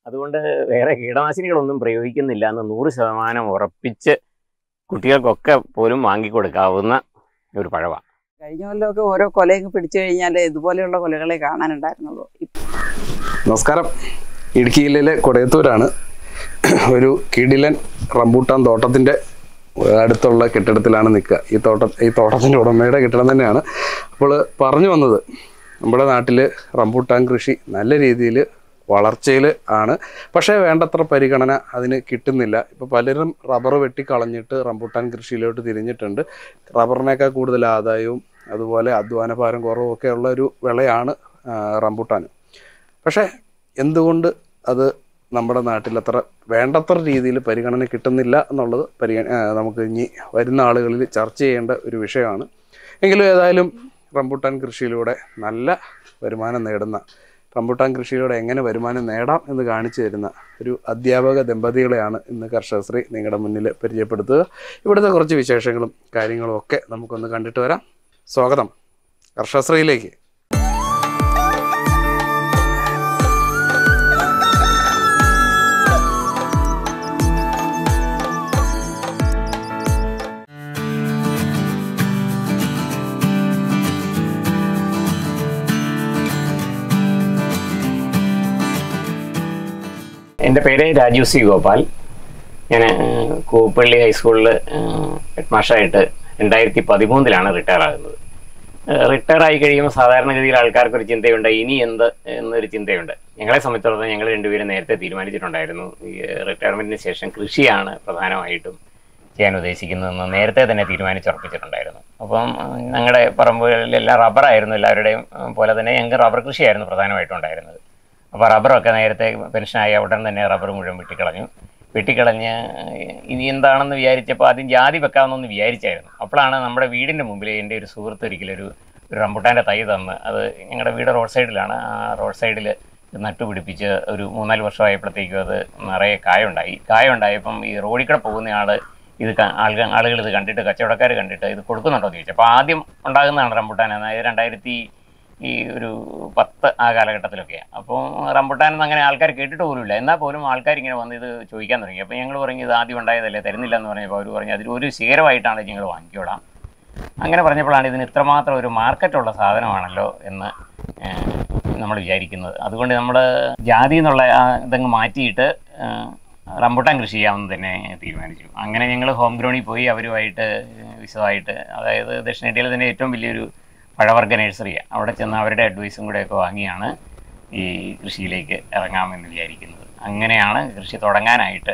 അതുകൊണ്ട് വേറെ കീടനാശിനികളൊന്നും പ്രയോഗിക്കുന്നില്ല എന്ന് 100% ഉറപ്പിച്ച് കുട്ടികൾക്കൊക്കെ പോലും വാങ്ങിക്കൊടുക്കാവുന്ന ഒരു പഴമാണ്. കഴിഞ്ഞ കൊല്ലമൊക്കെ ഓരോ കൊലയും പിടിച്ചു കഴിഞ്ഞാൽ ഇതുപോലെയുള്ള കൊലകളെ കാണാനുണ്ടായിരുന്നുള്ളൂ. നമസ്കാരം, ഇടുക്കി ജില്ലയിലെ കൊടയത്തൂരാണ്. ഒരു കിടിലൻ റംബൂട്ടാൻ തോട്ടത്തിൻ്റെ അടുത്തുള്ള കെട്ടിടത്തിലാണ് നിൽക്കുക. ഈ തോട്ടത്തിൻ്റെ ഉടമയുടെ കെട്ടിടം തന്നെയാണ്. അപ്പോൾ പറഞ്ഞു വന്നത്, നമ്മുടെ നാട്ടിൽ റംബൂട്ടാൻ കൃഷി നല്ല രീതിയിൽ വളർച്ചയിൽ ആണ്. പക്ഷേ വേണ്ടത്ര പരിഗണന അതിന് കിട്ടുന്നില്ല. ഇപ്പോൾ പലരും റബ്ബർ വെട്ടിക്കളഞ്ഞിട്ട് റംബൂട്ടാൻ കൃഷിയിലോട്ട് തിരിഞ്ഞിട്ടുണ്ട്. റബ്ബറിനേക്കാൾ കൂടുതൽ ആദായവും അതുപോലെ അധ്വാനഭാരം കുറവും ഒക്കെ ഉള്ള ഒരു വിളയാണ് റംബൂട്ടാൻ. പക്ഷേ എന്തുകൊണ്ട് അത് നമ്മുടെ നാട്ടിൽ വേണ്ടത്ര രീതിയിൽ പരിഗണന കിട്ടുന്നില്ല എന്നുള്ളത് നമുക്ക് ഇനി വരുന്ന ആളുകളിൽ ചർച്ച ചെയ്യേണ്ട ഒരു വിഷയമാണ്. എങ്കിലും ഏതായാലും റംബൂട്ടാൻ കൃഷിയിലൂടെ നല്ല വരുമാനം നേടുന്ന, റംബൂട്ടാൻ കൃഷിയിലൂടെ എങ്ങനെ വരുമാനം നേടാം എന്ന് കാണിച്ചു തരുന്ന ഒരു അധ്യാപക ദമ്പതികളെയാണ് ഇന്ന് കർഷകശ്രീ നിങ്ങളുടെ മുന്നിൽ പരിചയപ്പെടുത്തുക. ഇവിടുത്തെ കുറച്ച് വിശേഷങ്ങളും കാര്യങ്ങളും ഒക്കെ നമുക്കൊന്ന് കണ്ടിട്ട് വരാം. സ്വാഗതം കർഷകശ്രീയിലേക്ക്. എൻ്റെ പേര് രാജീവ് സി ഗോപാൽ. ഞാൻ കൂപ്പള്ളി ഹൈസ്കൂളിൽ ഹെഡ് മാസ്റ്ററായിട്ട് 2013 റിട്ടയർ ആകുന്നത്. റിട്ടയർ ആയി കഴിയുമ്പോൾ സാധാരണഗതിയിൽ ആൾക്കാർക്കൊരു ചിന്തയുണ്ട്, ഇനി എന്ത് എന്നൊരു ചിന്തയുണ്ട്. ഞങ്ങളെ സംബന്ധിച്ചിടത്തോളം ഞങ്ങൾ രണ്ടുപേരും നേരത്തെ തീരുമാനിച്ചിട്ടുണ്ടായിരുന്നു, ഈ റിട്ടയർമെൻറ്റിന് ശേഷം കൃഷിയാണ് പ്രധാനമായിട്ടും ചെയ്യാൻ ഉദ്ദേശിക്കുന്നതെന്ന് നേരത്തെ തന്നെ തീരുമാനിച്ചുറപ്പിച്ചിട്ടുണ്ടായിരുന്നു. അപ്പം ഞങ്ങളുടെ പറമ്പുകളിലെല്ലാം റബ്ബറായിരുന്നു, എല്ലാവരുടെയും പോലെ തന്നെ ഞങ്ങൾക്ക് റബ്ബർ കൃഷിയായിരുന്നു പ്രധാനമായിട്ടും ഉണ്ടായിരുന്നത്. അപ്പോൾ റബ്ബറൊക്കെ നേരത്തെ പെൻഷനായ ഉടൻ തന്നെ റബ്ബർ മുഴുവൻ വെട്ടിക്കളഞ്ഞ് ഇനി എന്താണെന്ന് വിചാരിച്ചപ്പോൾ ആദ്യം ജാതി വെക്കാമെന്നൊന്ന് വിചാരിച്ചായിരുന്നു. അപ്പോഴാണ് നമ്മുടെ വീടിൻ്റെ മുമ്പിൽ എൻ്റെ ഒരു സുഹൃത്ത് ഒരിക്കലൊരു റംബൂട്ടാൻ്റെ തൈ തന്ന്, അത് ഞങ്ങളുടെ വീട് റോഡ് സൈഡിലാണ്, ആ റോഡ് സൈഡിൽ നട്ടുപിടിപ്പിച്ച് ഒരു 3-4 വർഷമായപ്പോഴത്തേക്കും അത് നിറയെ കായുണ്ടായപ്പം ഈ റോഡിൽ കൂടെ പോകുന്ന ആളുകൾ ഇത് കണ്ടിട്ട്, കച്ചവടക്കാർ കണ്ടിട്ട് ഇത് കൊടുക്കുന്നുണ്ടോ എന്ന് ചോദിച്ചു. അപ്പോൾ ആദ്യം ഉണ്ടാകുന്നതാണ് റംബൂട്ടാൻ, അതായത് 2010 ആ കാലഘട്ടത്തിലൊക്കെയാണ്. അപ്പോൾ റംബൂട്ടാനെന്ന് അങ്ങനെ ആൾക്കാർ കേട്ടിട്ട് പോലുമില്ല. എന്നാൽ പോലും ആൾക്കാർ ഇങ്ങനെ വന്ന് ഇത് ചോദിക്കാൻ തുടങ്ങി. അപ്പോൾ ഞങ്ങൾ പറഞ്ഞു, ഇത് ആദ്യം ഉണ്ടായതല്ലേ, തരുന്നില്ല എന്ന് പറഞ്ഞപ്പോൾ അവർ പറഞ്ഞു, അതിലൊരു ശേഖരമായിട്ടാണ് ഞങ്ങൾ വാങ്ങിക്കോളാം. അങ്ങനെ പറഞ്ഞപ്പോഴാണ് ഇതിന് ഇത്രമാത്രം ഒരു മാർക്കറ്റുള്ള സാധനമാണല്ലോ എന്ന് നമ്മൾ വിചാരിക്കുന്നത്. അതുകൊണ്ട് നമ്മൾ ജാതി എന്നുള്ള ഇതങ്ങ് മാറ്റിയിട്ട് റംബൂട്ടാൻ കൃഷി ചെയ്യാമെന്ന് തന്നെ തീരുമാനിച്ചു. അങ്ങനെ ഞങ്ങൾ ഹോം ഗ്രൗണ്ടിൽ പോയി അവരുമായിട്ട് വിശദമായിട്ട്, അതായത് ദക്ഷിണേന്ത്യയിലെ തന്നെ ഏറ്റവും വലിയൊരു പഴവർഗ്ഗ നഴ്സറിയാണ്, അവിടെ ചെന്ന് അവരുടെ അഡ്വൈസും കൂടെയൊക്കെ വാങ്ങിയാണ് ഈ കൃഷിയിലേക്ക് ഇറങ്ങാമെന്ന് വിചാരിക്കുന്നത്. അങ്ങനെയാണ് കൃഷി തുടങ്ങാനായിട്ട്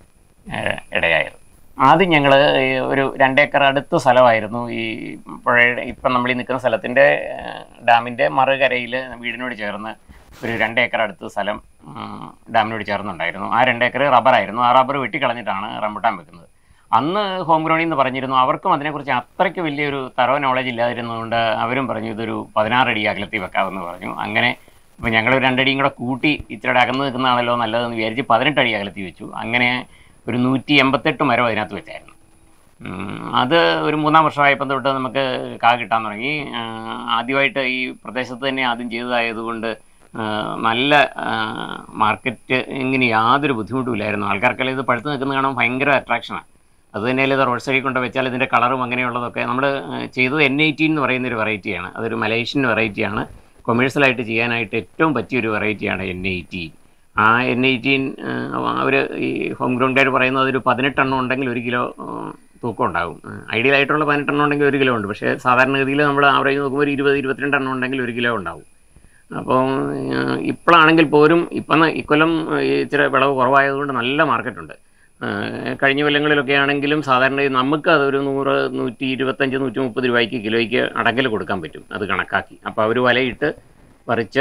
ഇടയായത്. ആദ്യം ഞങ്ങൾ ഒരു 2 ഏക്കർ അടുത്ത സ്ഥലമായിരുന്നു ഈ പുഴയുടെ, ഇപ്പം നമ്മൾ ഈ നിൽക്കുന്ന സ്ഥലത്തിൻ്റെ ഡാമിൻ്റെ മറുകരയിൽ വീടിനോട് ചേർന്ന് ഒരു 2 ഏക്കർ അടുത്ത സ്ഥലം ഡാമിനോട് ചേർന്നുണ്ടായിരുന്നു. ആ 2 ഏക്കർ റബ്ബറായിരുന്നു. ആ റബ്ബർ വെട്ടിക്കളഞ്ഞിട്ടാണ് റംബൂട്ടാൻ വെക്കുന്നത്. അന്ന് ഹോം ഗ്രൗണ്ടിൽ നിന്ന് പറഞ്ഞിരുന്നു, അവർക്കും അതിനെക്കുറിച്ച് അത്രയ്ക്ക് വലിയൊരു തറവ് നോളജ് ഇല്ലാതിരുന്നതുകൊണ്ട് അവരും പറഞ്ഞു ഇതൊരു 16 അടി അകലത്തിൽ വെക്കാമെന്ന് പറഞ്ഞു. അങ്ങനെ ഇപ്പോൾ ഞങ്ങൾ 2 അടിയും കൂടെ കൂട്ടി ഇച്ചിരി അകന്ന് നിൽക്കുന്നതാണല്ലോ നല്ലതെന്ന് വിചാരിച്ച് 18 അടി അകലത്തിൽ വെച്ചു. അങ്ങനെ ഒരു 188 മരം അതിനകത്ത് വെച്ചായിരുന്നു. അത് ഒരു 3-ാം വർഷമായപ്പോൾ തൊട്ട് നമുക്ക് കിട്ടാൻ തുടങ്ങി. ആദ്യമായിട്ട് ഈ പ്രദേശത്ത് തന്നെ ആദ്യം ചെയ്തതായതുകൊണ്ട് നല്ല മാർക്കറ്റ് ഇങ്ങനെ യാതൊരു ബുദ്ധിമുട്ടുമില്ലായിരുന്നു. ആൾക്കാർക്കെല്ലാം ഇത് പഴുത്ത് നിൽക്കുന്ന കാണാൻ ഭയങ്കര അട്രാക്ഷനാണ്. അത് തന്നെയല്ല, ഇത് റോഡ് സൈഡിൽ കൊണ്ട് വെച്ചാൽ ഇതിൻ്റെ കളറും അങ്ങനെയുള്ളതൊക്കെ. നമ്മൾ ചെയ്തത് N18 എന്ന് പറയുന്നൊരു വെറൈറ്റിയാണ്. അതൊരു മലേഷ്യൻ വെറൈറ്റിയാണ്. കൊമേഴ്സ്യലായിട്ട് ചെയ്യാനായിട്ട് ഏറ്റവും പറ്റിയൊരു വെറൈറ്റിയാണ് N18. ആ N18 അവർ ഈ ഹോം ഗ്രൗണ്ടുകാർ പറയുന്നത് അതൊരു 18 എണ്ണം ഉണ്ടെങ്കിൽ 1 കിലോ തൂക്കം ഉണ്ടാകും. ഐഡിയലായിട്ടുള്ള 18 എണ്ണം ഉണ്ടെങ്കിൽ 1 കിലോ ഉണ്ട്. പക്ഷേ സാധാരണഗതിയിൽ നമ്മൾ ആവറേജ് നോക്കുമ്പോൾ 20-22 എണ്ണം ഉണ്ടെങ്കിൽ 1 കിലോ ഉണ്ടാവും. അപ്പോൾ ഇപ്പോഴാണെങ്കിൽ പോലും ഇക്കൊല്ലം ഇച്ചിരി വിളവ് കുറവായതുകൊണ്ട് നല്ല മാർക്കറ്റുണ്ട്. കഴിഞ്ഞ കൊല്ലങ്ങളിലൊക്കെ ആണെങ്കിലും സാധാരണ നമുക്ക് അതൊരു 100, 125, 130 രൂപയ്ക്ക് കിലോയ്ക്ക് അടങ്കൽ കൊടുക്കാൻ പറ്റും, അത് കണക്കാക്കി. അപ്പോൾ അവർ വലയിട്ട് പറിച്ച്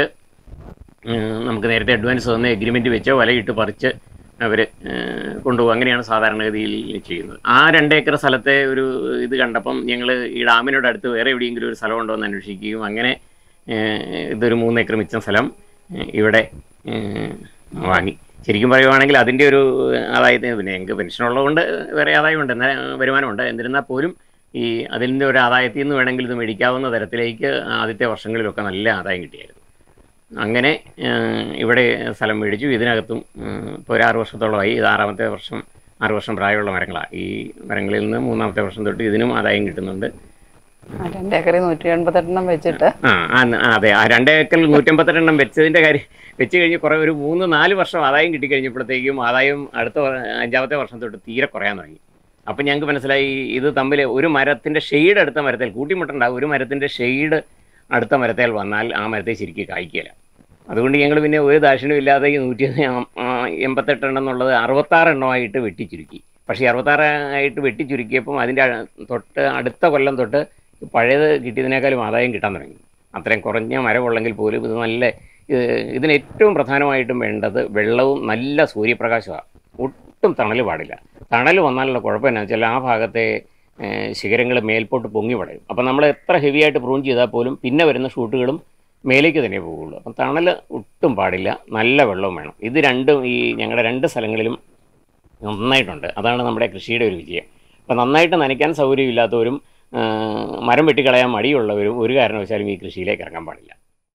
നമുക്ക് നേരത്തെ അഡ്വാൻസ് തന്ന് എഗ്രിമെൻറ്റ് വെച്ച് വലയിട്ട് പറിച്ച് അവർ കൊണ്ടുപോകും. അങ്ങനെയാണ് സാധാരണഗതിയിൽ ചെയ്യുന്നത്. ആ 2 ഏക്കർ സ്ഥലത്തെ ഒരു ഇത് കണ്ടപ്പം ഞങ്ങൾ ഈ ഡാമിനോട് അടുത്ത് വേറെ എവിടെയെങ്കിലും ഒരു സ്ഥലമുണ്ടോ എന്ന് അന്വേഷിക്കുകയും അങ്ങനെ ഇതൊരു 3 ഏക്കർ മിച്ചം സ്ഥലം ഇവിടെ വാങ്ങി. ശരിക്കും പറയുവാണെങ്കിൽ അതിൻ്റെ ഒരു ആദായത്തിന്, പിന്നെ ഞങ്ങൾക്ക് പെൻഷനുള്ളതുകൊണ്ട് വേറെ ആദായമുണ്ട്, വരുമാനമുണ്ട്. എന്നിരുന്നാൽ പോലും ഈ അതിൻ്റെ ഒരു ആദായത്തിൽ നിന്ന് വേണമെങ്കിൽ ഇത് മേടിക്കാവുന്ന തരത്തിലേക്ക് ആദ്യത്തെ വർഷങ്ങളിലൊക്കെ നല്ല ആദായം കിട്ടിയായിരുന്നു. അങ്ങനെ ഇവിടെ സ്ഥലം മേടിച്ചു. ഇതിനകത്തും ഇപ്പോൾ ഒരു 6 വർഷത്തോളമായി. ഇത് 6 വർഷം പ്രായമുള്ള മരങ്ങളാണ്. ഈ മരങ്ങളിൽ നിന്ന് 3-ാമത്തെ വർഷം തൊട്ട് ഇതിനും ആദായം കിട്ടുന്നുണ്ട്. 2 ഏക്കറിൽ 188 വെച്ചിട്ട് അതെ, ആ 2 ഏക്കറിൽ 188 വെച്ചതിൻ്റെ കാര്യം വെച്ച് കഴിഞ്ഞ് കുറേ ഒരു 3-4 വർഷം ആദായം കിട്ടിക്കഴിഞ്ഞപ്പോഴത്തേക്കും ആദായം അടുത്ത 5-ാമത്തെ വർഷം തൊട്ട് തീരെ കുറയാൻ തുടങ്ങി. അപ്പം ഞങ്ങൾക്ക് മനസ്സിലായി ഇത് തമ്മിൽ ഒരു മരത്തിൻ്റെ ഷെയ്ഡ് അടുത്ത മരത്തിൽ കൂട്ടിമുട്ടുണ്ടാകും. ഒരു മരത്തിൻ്റെ ഷെയ്ഡ് അടുത്ത മരത്തേൽ വന്നാൽ ആ മരത്തെ ശരിക്കും കായ്ക്കില്ല. അതുകൊണ്ട് ഞങ്ങൾ പിന്നെ ഒരു ദാക്ഷിണ്യം ഇല്ലാതെ ഈ 188 എന്നുള്ളത് 66 വെട്ടിച്ചുരുക്കി. പക്ഷേ 66 ആയിട്ട് വെട്ടിച്ചുരുക്കിയപ്പം അതിൻ്റെ തൊട്ട് അടുത്ത കൊല്ലം തൊട്ട് പഴയത് കിട്ടിയതിനേക്കാളും ആദായം കിട്ടാൻ തുടങ്ങി. അത്രയും കുറഞ്ഞ മരമുള്ളെങ്കിൽ പോലും ഇത് ഇതിന് ഏറ്റവും പ്രധാനമായിട്ടും വേണ്ടത് വെള്ളവും നല്ല സൂര്യപ്രകാശമാണ്. ഒട്ടും തണൽ പാടില്ല. തണൽ വന്നാലുള്ള കുഴപ്പം എന്നാ വെച്ചാൽ ആ ഭാഗത്തെ ശിഖരങ്ങൾ മേൽപോട്ട് പൊങ്ങി വളരും. അപ്പം നമ്മൾ എത്ര ഹെവി ആയിട്ട് പ്രൂൺ ചെയ്താൽ പോലും പിന്നെ വരുന്ന ഷൂട്ടുകളും മേലേക്ക് തന്നെ പോകുള്ളൂ. അപ്പം തണൽ ഒട്ടും പാടില്ല, നല്ല വെള്ളവും വേണം. ഇത് രണ്ടും ഈ ഞങ്ങളുടെ 2 സ്ഥലങ്ങളിലും നന്നായിട്ടുണ്ട്. അതാണ് നമ്മുടെ കൃഷിയുടെ ഒരു വിജയം. അപ്പം നന്നായിട്ട് നനയ്ക്കാൻ സൗകര്യമില്ലാത്തവരും മരം വെട്ടിക്കളയാൻ മടിയുള്ളവരും ഒരു കാരണവശാലും ഈ കൃഷിയിലേക്ക് ഇറങ്ങാൻ പാടില്ല.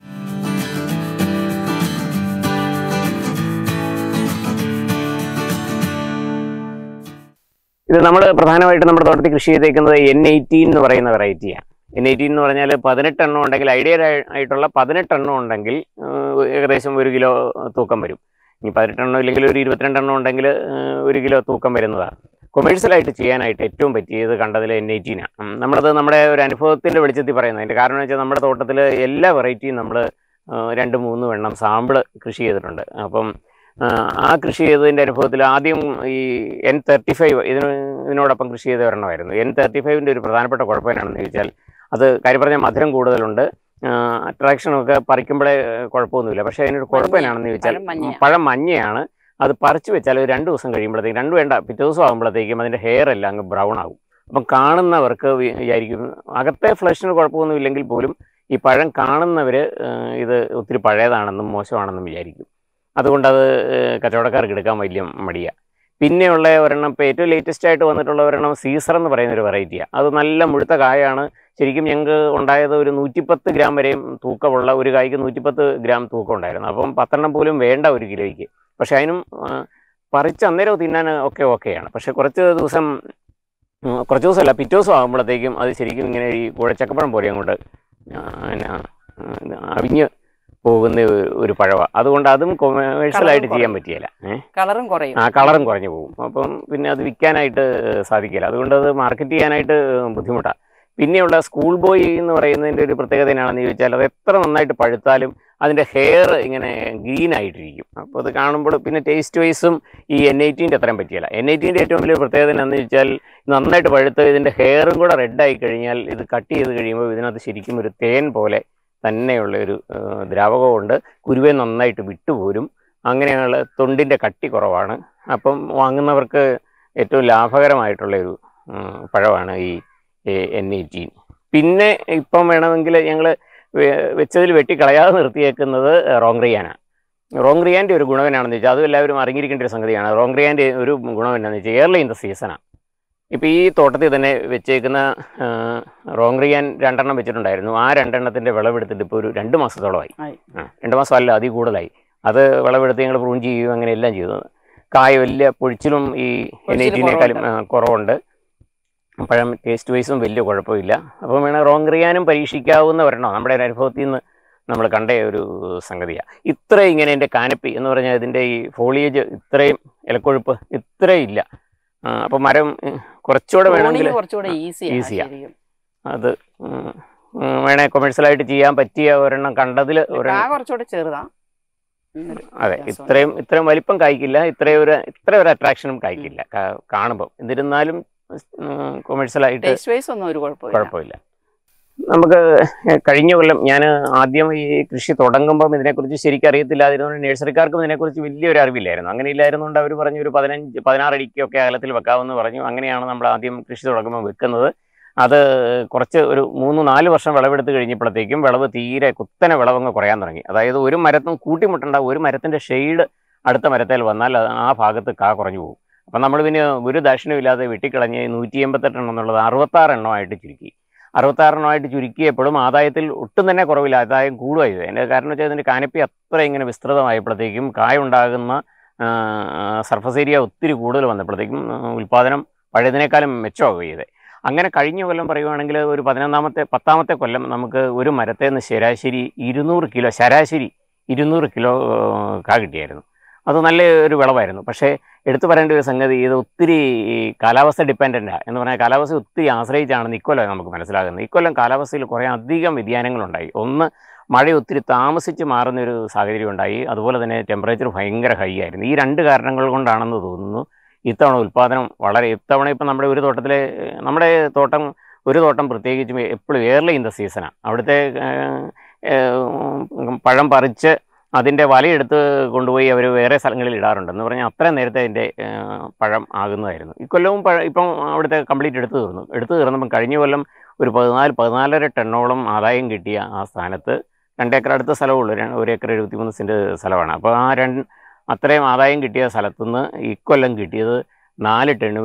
ഇത് നമ്മൾ പ്രധാനമായിട്ടും നമ്മുടെ തോട്ടത്തിൽ കൃഷി ചെയ്തേക്കുന്നത് N18 എന്ന് പറയുന്ന വെറൈറ്റിയാണ്. N18 എന്ന് പറഞ്ഞാൽ 18 എണ്ണം ഉണ്ടെങ്കിൽ, ഐഡിയൽ ആയിട്ടുള്ള 18 എണ്ണം ഉണ്ടെങ്കിൽ ഏകദേശം 1 കിലോ തൂക്കം വരും. ഇനി 18 എണ്ണം ഇല്ലെങ്കിൽ ഒരു 22 എണ്ണം ഉണ്ടെങ്കിൽ 1 കിലോ തൂക്കം വരുന്നതാണ്. കൊമേഴ്ഷ്യലായിട്ട് ചെയ്യാനായിട്ട് ഏറ്റവും പറ്റിയത് കണ്ടതിൽ N18 ആണ്. നമ്മുടെ ഒരു അനുഭവത്തിൻ്റെ വെളിച്ചത്തിൽ പറയുന്നത്. അതിൻ്റെ കാരണം എന്ന് വെച്ചാൽ നമ്മുടെ തോട്ടത്തിൽ എല്ലാ വെറൈറ്റിയും നമ്മൾ 2-3 എണ്ണം സാമ്പിൾ കൃഷി ചെയ്തിട്ടുണ്ട്. അപ്പം ആ കൃഷി ചെയ്തതിൻ്റെ അനുഭവത്തിൽ ആദ്യം ഈ N35 ഇതിനോടൊപ്പം കൃഷി ചെയ്ത ഒരെണ്ണമായിരുന്നു. N35ൻ്റെ ഒരു പ്രധാനപ്പെട്ട കുഴപ്പം എന്നാണെന്ന് ചോദിച്ചാൽ അത് കാര്യം പറഞ്ഞാൽ മധുരം കൂടുതലുണ്ട്, അട്രാക്ഷനൊക്കെ പറിക്കുമ്പോഴേ കുഴപ്പമൊന്നുമില്ല. പക്ഷേ അതിനൊരു കുഴപ്പം എന്നാണെന്ന് ചോദിച്ചാൽ പഴം മഞ്ഞയാണ്. അത് പറിച്ചു വെച്ചാൽ ഒരു 2 ദിവസം കഴിയുമ്പോഴത്തേക്കും, 2 വേണ്ട പിറ്റേ ദിവസം ആകുമ്പോഴത്തേക്കും അതിൻ്റെ ഹെയർ എല്ലാം അങ്ങ് ബ്രൗൺ ആകും. അപ്പം കാണുന്നവർക്ക് വിചാരിക്കും, അകത്തെ ഫ്ലഷിന് കുഴപ്പമൊന്നുമില്ലെങ്കിൽ പോലും ഈ പഴം കാണുന്നവർ ഇത് ഒത്തിരി പഴയതാണെന്നും മോശമാണെന്നും വിചാരിക്കും. അതുകൊണ്ടത് കച്ചവടക്കാർക്ക് എടുക്കാൻ വലിയ മടിയാണ്. പിന്നെയുള്ള ഒരെണ്ണം, ഇപ്പോൾ ഏറ്റവും ലേറ്റസ്റ്റ് ആയിട്ട് വന്നിട്ടുള്ള ഒരെണ്ണം സീസർ എന്ന് പറയുന്നൊരു വെറൈറ്റിയാണ്. അത് നല്ല മുഴുത്ത കായാണ്. ശരിക്കും ഞങ്ങൾക്ക് ഉണ്ടായത് ഒരു 110 ഗ്രാം വരെയും തൂക്കമുള്ള ഒരു കായ്ക്ക് 110 ഗ്രാം തൂക്കം ഉണ്ടായിരുന്നു. അപ്പം 10 എണ്ണം പോലും വേണ്ട 1 കിലോയ്ക്ക്. പക്ഷെ അതിനും പറിച്ച് അന്നേരം തിന്നാൻ ഓക്കെയാണ്. പക്ഷെ കുറച്ച് ദിവസമല്ല, പിറ്റേ ദിവസം ആകുമ്പോഴത്തേക്കും അത് ശരിക്കും ഇങ്ങനെ ഈ കുഴച്ചക്കപ്പഴം പോലെ അങ്ങോട്ട് അവിഞ്ഞ് പോകുന്ന ഒരു പഴമാണ്. അതുകൊണ്ട് അതും കൊമേഴ്ഷ്യലായിട്ട് ചെയ്യാൻ പറ്റിയില്ല. കളറും കുറയും. കളറും കുറഞ്ഞു പോകും. അപ്പം പിന്നെ അത് വിൽക്കാനായിട്ട് സാധിക്കില്ല. അതുകൊണ്ട് അത് മാർക്കറ്റ് ചെയ്യാനായിട്ട് ബുദ്ധിമുട്ടാണ്. പിന്നെയുള്ള സ്കൂൾ ബോയ് എന്ന് പറയുന്നതിൻ്റെ ഒരു പ്രത്യേകത എന്നാണെന്ന് ചോദിച്ചാൽ അത് എത്ര നന്നായിട്ട് പഴുത്താലും അതിൻ്റെ ഹെയർ ഇങ്ങനെ ഗ്രീൻ ആയിട്ടിരിക്കും. അപ്പോൾ അത് കാണുമ്പോൾ പിന്നെ ടേസ്റ്റ് വൈസും ഈ N18ൻ്റെ അത്രയും പറ്റിയില്ല. N18ൻ്റെ ഏറ്റവും വലിയ പ്രത്യേകത എന്നാന്ന് ചോദിച്ചാൽ നന്നായിട്ട് പഴുത്ത് ഇതിൻ്റെ ഹെയറും കൂടെ റെഡായി കഴിഞ്ഞാൽ ഇത് കട്ട് ചെയ്ത് കഴിയുമ്പോൾ ഇതിനകത്ത് ശരിക്കും ഒരു തേൻ പോലെ തന്നെയുള്ള ഒരു ദ്രാവകമുണ്ട്. കുരുവെ നന്നായിട്ട് വിട്ടുപോരും. അങ്ങനെയുള്ള തൊണ്ടിൻ്റെ കട്ടി കുറവാണ്. അപ്പം വാങ്ങുന്നവർക്ക് ഏറ്റവും ലാഭകരമായിട്ടുള്ളൊരു പഴമാണ് ഈ N18. പിന്നെ ഇപ്പം വേണമെങ്കിൽ ഞങ്ങൾ വെച്ചതിൽ വെട്ടിക്കളയാതെ നിർത്തിയേക്കുന്നത് റോങ്റിയാനാണ്. റോങ്റിയാൻ്റെ ഒരു ഗുണം എന്നാണെന്ന് വെച്ചാൽ അതും എല്ലാവരും അറിഞ്ഞിരിക്കേണ്ട ഒരു സംഗതിയാണ്. റോങ്റിയാൻ്റെ ഒരു ഗുണം എന്നാന്ന് വെച്ചാൽ എയർലി ഇൻ ദ സീസണാണ്. ഇപ്പോൾ ഈ തോട്ടത്തിൽ തന്നെ വെച്ചേക്കുന്ന റോങ്റിയാൻ 2 എണ്ണം വെച്ചിട്ടുണ്ടായിരുന്നു. ആ 2 എണ്ണത്തിൻ്റെ വിളവെടുത്തിട്ട് ഇപ്പോൾ ഒരു 2 മാസത്തോളമായി. 2 മാസമല്ല, അതിൽ കൂടുതലായി. അത് വിളവെടുത്ത് ഞങ്ങൾ പ്രൂൺ ചെയ്യുകയും അങ്ങനെ എല്ലാം ചെയ്തത്. കായ വലിയ പൊഴിച്ചിലും ഈ N18നേക്കാളും കുറവുണ്ട്. പഴം ടേസ്റ്റ് വൈസും വലിയ കുഴപ്പമില്ല. അപ്പം വേണം റോങ്റിയാനും പരീക്ഷിക്കാവുന്ന ഒരെണ്ണം നമ്മുടെ അനുഭവത്തിൽ നിന്ന് നമ്മൾ കണ്ട ഒരു സംഗതിയാണ്. ഇത്രയും ഇങ്ങനെ എൻ്റെ കാനപ്പി എന്ന് പറഞ്ഞാൽ ഇതിൻ്റെ ഈ ഫോളിയേജ് ഇത്രയും ഇലക്കൊഴുപ്പ് ഇത്രയും ഇല്ല. അപ്പം മരം കുറച്ചുകൂടെ വേണമെങ്കിൽ ഈസിയാണ്. അത് വേണേൽ കൊമേഴ്ഷ്യലായിട്ട് ചെയ്യാൻ പറ്റിയ ഒരെണ്ണം കണ്ടതിൽ കുറച്ചുകൂടെ ചെറുതാ. അതെ, ഇത്രയും വലിപ്പം കായ്ക്കില്ല, ഇത്ര ഒരു അട്രാക്ഷനും കായ്ക്കില്ല കാണുമ്പോൾ. എന്നിരുന്നാലും കൊമേഴ്ഷ്യലായിട്ട് കുഴപ്പമില്ല. നമുക്ക് കഴിഞ്ഞ കൊല്ലം ഞാൻ ആദ്യം ഈ കൃഷി തുടങ്ങുമ്പം ഇതിനെക്കുറിച്ച് ശരിക്കും അറിയത്തില്ലാതിരുന്നുകൊണ്ട് നഴ്സറിക്കാർക്കും ഇതിനെക്കുറിച്ച് വലിയൊരു അറിവില്ലായിരുന്നു. അങ്ങനെ ഇല്ലായിരുന്നുകൊണ്ട് അവർ പറഞ്ഞു ഒരു 15-16 അടിക്കൊക്കെ അകലത്തിൽ വെക്കാമെന്ന് പറഞ്ഞു. അങ്ങനെയാണ് നമ്മൾ ആദ്യം കൃഷി തുടങ്ങുമ്പോൾ വെക്കുന്നത്. അത് കുറച്ച് ഒരു 3-4 വർഷം വിളവെടുത്ത് കഴിഞ്ഞപ്പോഴത്തേക്കും വിളവ് തീരെ കുത്തനെ വിളവങ്ങ് കുറയാൻ തുടങ്ങി. അതായത് ഒരു മരത്തും കൂട്ടിമുട്ടേണ്ട, ഒരു മരത്തിൻ്റെ ഷെയ്ഡ് അടുത്ത മരത്തിൽ വന്നാൽ ആ ഭാഗത്ത് കാ കുറഞ്ഞു പോകും. അപ്പം നമ്മൾ പിന്നെ ഒരു ദാക്ഷിണ്യമില്ലാതെ വെട്ടിക്കളഞ്ഞ് 188 എണ്ണം എന്നുള്ളത് 66 എണ്ണമായിട്ട് ചുരുക്കി. 66 ചുരുക്കിയപ്പോഴും ആദായത്തിൽ ഒട്ടും തന്നെ കുറവില്ല, ആദായം കൂടുകയാണ് ചെയ്തത്. അതിൻ്റെ കാരണം വെച്ചാൽ ഇതിൻ്റെ കാനപ്പി അത്ര ഇങ്ങനെ വിസ്തൃതമായപ്പോഴത്തേക്കും കായ ഉണ്ടാകുന്ന സർഫസ് ഏരിയ ഒത്തിരി കൂടുതൽ വന്നപ്പോഴത്തേക്കും ഉൽപ്പാദനം പഴയതിനേക്കാളും മെച്ചമാവുകയും ചെയ്തത്. അങ്ങനെ കഴിഞ്ഞ കൊല്ലം പറയുവാണെങ്കിൽ ഒരു 10ാമത്തെ കൊല്ലം നമുക്ക് ഒരു മരത്തിൽ നിന്ന് ശരാശരി 200 കിലോ ശരാശരി 200 കിലോ കാ കിട്ടിയായിരുന്നു. അത് നല്ല ഒരു വിളവായിരുന്നു. പക്ഷേ എടുത്തു പറയേണ്ട ഒരു സംഗതി, ഇത് ഒത്തിരി കാലാവസ്ഥ ഡിപ്പെൻഡൻ്റാണ് എന്ന് പറഞ്ഞാൽ കാലാവസ്ഥ ഒത്തിരി ആശ്രയിച്ചാണെന്ന് ഇക്കൊല്ലം നമുക്ക് മനസ്സിലാകുന്നത്. ഇക്കൊല്ലം കാലാവസ്ഥയിൽ കുറേ അധികം വ്യതിയാനങ്ങളുണ്ടായി. ഒന്ന്, മഴ ഒത്തിരി താമസിച്ച് മാറുന്നൊരു സാഹചര്യം ഉണ്ടായി. അതുപോലെ തന്നെ ടെമ്പറേച്ചർ ഭയങ്കര ഹൈ ആയിരുന്നു. ഈ 2 കാരണങ്ങൾ കൊണ്ടാണെന്ന് തോന്നുന്നു ഇത്തവണ ഉൽപ്പാദനം ഇത്തവണ ഇപ്പം നമ്മുടെ ഒരു തോട്ടം പ്രത്യേകിച്ചും എപ്പോഴും ഏർലി ഇൻ ദ സീസണാണ്. അവിടുത്തെ പഴം പറിച്ച് അതിൻ്റെ വലയെടുത്ത് കൊണ്ടുപോയി അവർ വേറെ സ്ഥലങ്ങളിൽ ഇടാറുണ്ട്. എന്ന് പറഞ്ഞാൽ അത്രയും നേരത്തെ അതിൻ്റെ പഴം ആകുന്നതായിരുന്നു. ഇക്കൊല്ലവും ഇപ്പം അവിടുത്തെ കംപ്ലീറ്റ് എടുത്തു തീർന്നപ്പം കഴിഞ്ഞ കൊല്ലം ഒരു 14.5 ടണ്ണോളം ആദായം കിട്ടിയ ആ സ്ഥാനത്ത് 2 ഏക്കർ അടുത്ത സ്ഥലമുള്ളൂ, 1 ഏക്കർ 73 സെൻറ്റ് സ്ഥലമാണ്. അപ്പോൾ അത്രയും ആദായം കിട്ടിയ സ്ഥലത്തുനിന്ന് ഇക്കൊല്ലം കിട്ടിയത് 4 ടണ്ണും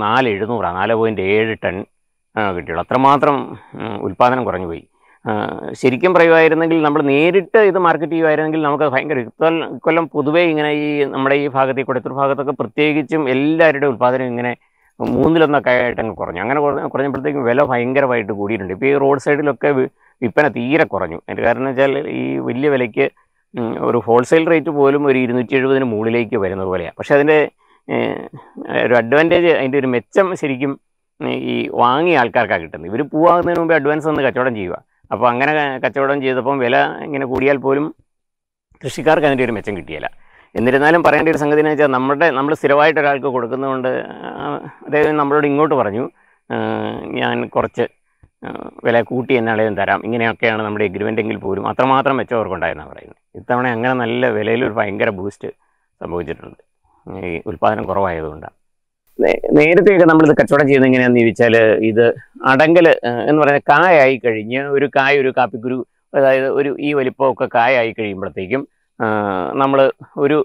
4.7 ടൺ കിട്ടിയുള്ളൂ. അത്രമാത്രം ഉൽപ്പാദനം കുറഞ്ഞു പോയി. ശരിക്കും പറയുമായിരുന്നെങ്കിൽ നമ്മൾ നേരിട്ട് ഇത് മാർക്കറ്റ് ചെയ്യുമായിരുന്നെങ്കിൽ നമുക്ക് ഭയങ്കര ഇക്കൊല്ലം പൊതുവേ ഇങ്ങനെ ഈ നമ്മുടെ ഈ ഭാഗത്ത് ഈ കൊടത്തൂർ ഭാഗത്തൊക്കെ പ്രത്യേകിച്ചും എല്ലാവരുടെ ഉൽപ്പാദനം ഇങ്ങനെ 1/3 ആയിട്ടങ്ങ് കുറഞ്ഞു. അങ്ങനെ കുറഞ്ഞപ്പോഴത്തേക്കും വില ഭയങ്കരമായിട്ട് കൂടിയിട്ടുണ്ട്. ഇപ്പോൾ ഈ റോഡ് സൈഡിലൊക്കെ വിൽപ്പന തീരെ കുറഞ്ഞു. അതിൻ്റെ കാരണം വെച്ചാൽ ഈ വലിയ വിലയ്ക്ക് ഒരു ഹോൾസെയിൽ റേറ്റ് പോലും ഒരു 270 മുകളിലേക്ക് വരുന്നത് പോലെയാണ്. പക്ഷേ അതിൻ്റെ ഒരു അഡ്വാൻറ്റേജ്, അതിൻ്റെ ഒരു മെച്ചം ശരിക്കും ഈ വാങ്ങിയ ആൾക്കാർക്കാണ് കിട്ടുന്നത്. ഇവർ പൂവാകുന്നതിന് മുമ്പേ അഡ്വാൻസ് വന്ന് കച്ചവടം ചെയ്യുക. അപ്പോൾ അങ്ങനെ കച്ചവടം ചെയ്തപ്പം വില ഇങ്ങനെ കൂടിയാൽ പോലും കൃഷിക്കാർക്ക് അതിൻ്റെ ഒരു മെച്ചം കിട്ടിയില്ല. എന്നിരുന്നാലും പറയേണ്ട ഒരു സംഗതി എന്ന് വെച്ചാൽ നമ്മൾ സ്ഥിരമായിട്ട് ഒരാൾക്ക് കൊടുക്കുന്നതുകൊണ്ട് അദ്ദേഹം നമ്മളോട് ഇങ്ങോട്ട് പറഞ്ഞു, ഞാൻ കുറച്ച് വില കൂട്ടി എന്നാളേലും തരാം, ഇങ്ങനെയൊക്കെയാണ് നമ്മുടെ എഗ്രിമെൻ്റ് എങ്കിൽ പോലും അത്രമാത്രം മെച്ചം അവർക്കുണ്ടായെന്നാണ് പറയുന്നത്. ഇത്തവണ അങ്ങനെ നല്ല വിലയിലൊരു ഭയങ്കര ബൂസ്റ്റ് സംഭവിച്ചിട്ടുണ്ട് ഈ ഉൽപ്പാദനം കുറവായതുകൊണ്ടാണ്. നേരത്തെയൊക്കെ നമ്മളിത് കച്ചവടം ചെയ്യുന്നത് എങ്ങനെയാണെന്ന് ചോദിച്ചാൽ, ഇത് അടങ്കൽ എന്ന് പറയുന്നത് കായായി കഴിഞ്ഞ് ഒരു കാപ്പിക്കുരു, അതായത് ഈ വലിപ്പമൊക്കെ കായായി കഴിയുമ്പോഴത്തേക്കും നമ്മൾ ഒരു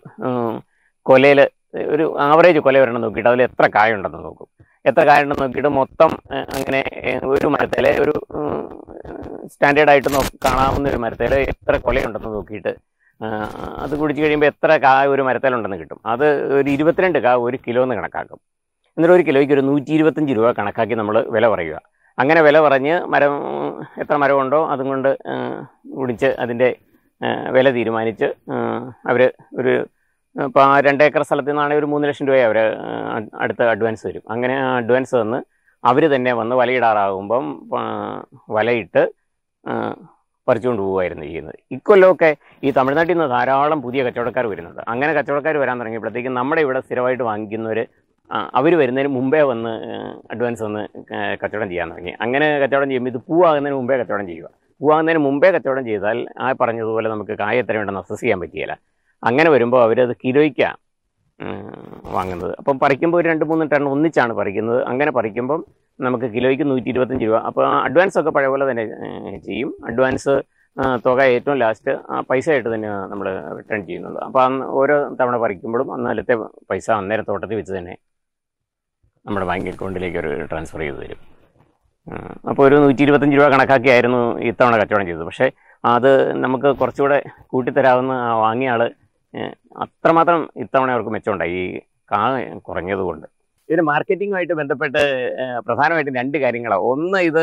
കൊലയിൽ ഒരു ആവറേജ് കൊല വരണം നോക്കിയിട്ട് അതിൽ എത്ര കായുണ്ടെന്ന് നോക്കും. എത്ര കായുണ്ടെന്ന് നോക്കിയിട്ട് മൊത്തം അങ്ങനെ ഒരു മരത്തിൽ ഒരു സ്റ്റാൻഡേർഡായിട്ട് കാണാവുന്ന ഒരു മരത്തിൽ എത്ര കൊലയുണ്ടെന്ന് നോക്കിയിട്ട് അത് കുടിച്ച് കഴിയുമ്പോൾ എത്ര കായ ഒരു മരത്തിലുണ്ടെന്ന് കിട്ടും. അത് ഒരു 22 കാ 1 കിലോ എന്ന് കണക്കാക്കും. എന്നിട്ട് 1 കിലോയ്ക്ക് ഒരു 125 രൂപ കണക്കാക്കി നമ്മൾ വില പറയുക. അങ്ങനെ വില പറഞ്ഞ് എത്ര മരമുണ്ടോ അതും കൊണ്ട് കുടിച്ച് അതിൻ്റെ വില തീരുമാനിച്ച് അവർ ഇപ്പോൾ 2 ഏക്കർ സ്ഥലത്ത് നിന്നാണെങ്കിൽ ഒരു 3 ലക്ഷം രൂപ അവർ അടുത്ത അഡ്വാൻസ് തരും. അങ്ങനെ അഡ്വാൻസ് തന്ന് അവർ തന്നെ വന്ന് വലയിടാറാകുമ്പം വലയിട്ട് പറിച്ചുകൊണ്ട് പോവുമായിരുന്നു ചെയ്യുന്നത്. ഇക്കൊല്ലമൊക്കെ ഈ തമിഴ്നാട്ടിൽ നിന്ന് ധാരാളം പുതിയ കച്ചവടക്കാർ വരുന്നുണ്ട്. അങ്ങനെ കച്ചവടക്കാർ വരാൻ തുടങ്ങിയപ്പോഴത്തേക്കും നമ്മുടെ ഇവിടെ സ്ഥിരമായിട്ട് വാങ്ങിക്കുന്നവർ അവർ വരുന്നതിന് മുമ്പേ വന്ന് അഡ്വാൻസ് വന്ന് കച്ചവടം ചെയ്യാൻ തുടങ്ങി. അങ്ങനെ കച്ചവടം ചെയ്യുമ്പോൾ ഇത് പൂവാകുന്നതിന് മുമ്പേ കച്ചവടം ചെയ്യുക. പൂവാകുന്നതിന് മുമ്പേ കച്ചവടം ചെയ്താൽ ആ പറഞ്ഞതുപോലെ നമുക്ക് കായ എത്രയുണ്ടെന്ന് അസസ് ചെയ്യാൻ പറ്റിയില്ല. അങ്ങനെ വരുമ്പോൾ അവരത് കിലോയ്ക്കാണ് വാങ്ങുന്നത്. അപ്പം പറിക്കുമ്പോൾ ഒരു 2-3 ടൺ ഒന്നിച്ചാണ് പറിക്കുന്നത്. അങ്ങനെ പറിക്കുമ്പം നമുക്ക് കിലോയ്ക്ക് 125 രൂപ. അപ്പോൾ അഡ്വാൻസൊക്കെ പഴയ പോലെ തന്നെ ചെയ്യും. അഡ്വാൻസ് തുക ഏറ്റവും ലാസ്റ്റ് പൈസ ആയിട്ട് തന്നെ നമ്മൾ റിട്ടേൺ ചെയ്യുന്നുണ്ട്. അപ്പോൾ ഓരോ തവണ പറിക്കുമ്പോഴും അന്നേരത്തെ പൈസ അന്നേരം തോട്ടത്തിൽ വെച്ച് തന്നെ നമ്മുടെ ബാങ്ക് അക്കൗണ്ടിലേക്ക് ഒരു ട്രാൻസ്ഫർ ചെയ്ത് തരും. അപ്പോൾ ഒരു 125 രൂപ കണക്കാക്കിയായിരുന്നു ഇത്തവണ കച്ചവടം ചെയ്തത്. പക്ഷേ അത് നമുക്ക് കുറച്ചുകൂടെ കൂട്ടിത്തരാവുന്ന വാങ്ങിയ ആൾ അത്രമാത്രം ഇത്തവണ അവർക്ക് മെച്ചമുണ്ടായി ഈ കാ കുറഞ്ഞതുകൊണ്ട്. ഇതിന് മാർക്കറ്റിങ്ങുമായിട്ട് ബന്ധപ്പെട്ട് പ്രധാനമായിട്ടും 2 കാര്യങ്ങളാണ്. ഒന്ന്, ഇത്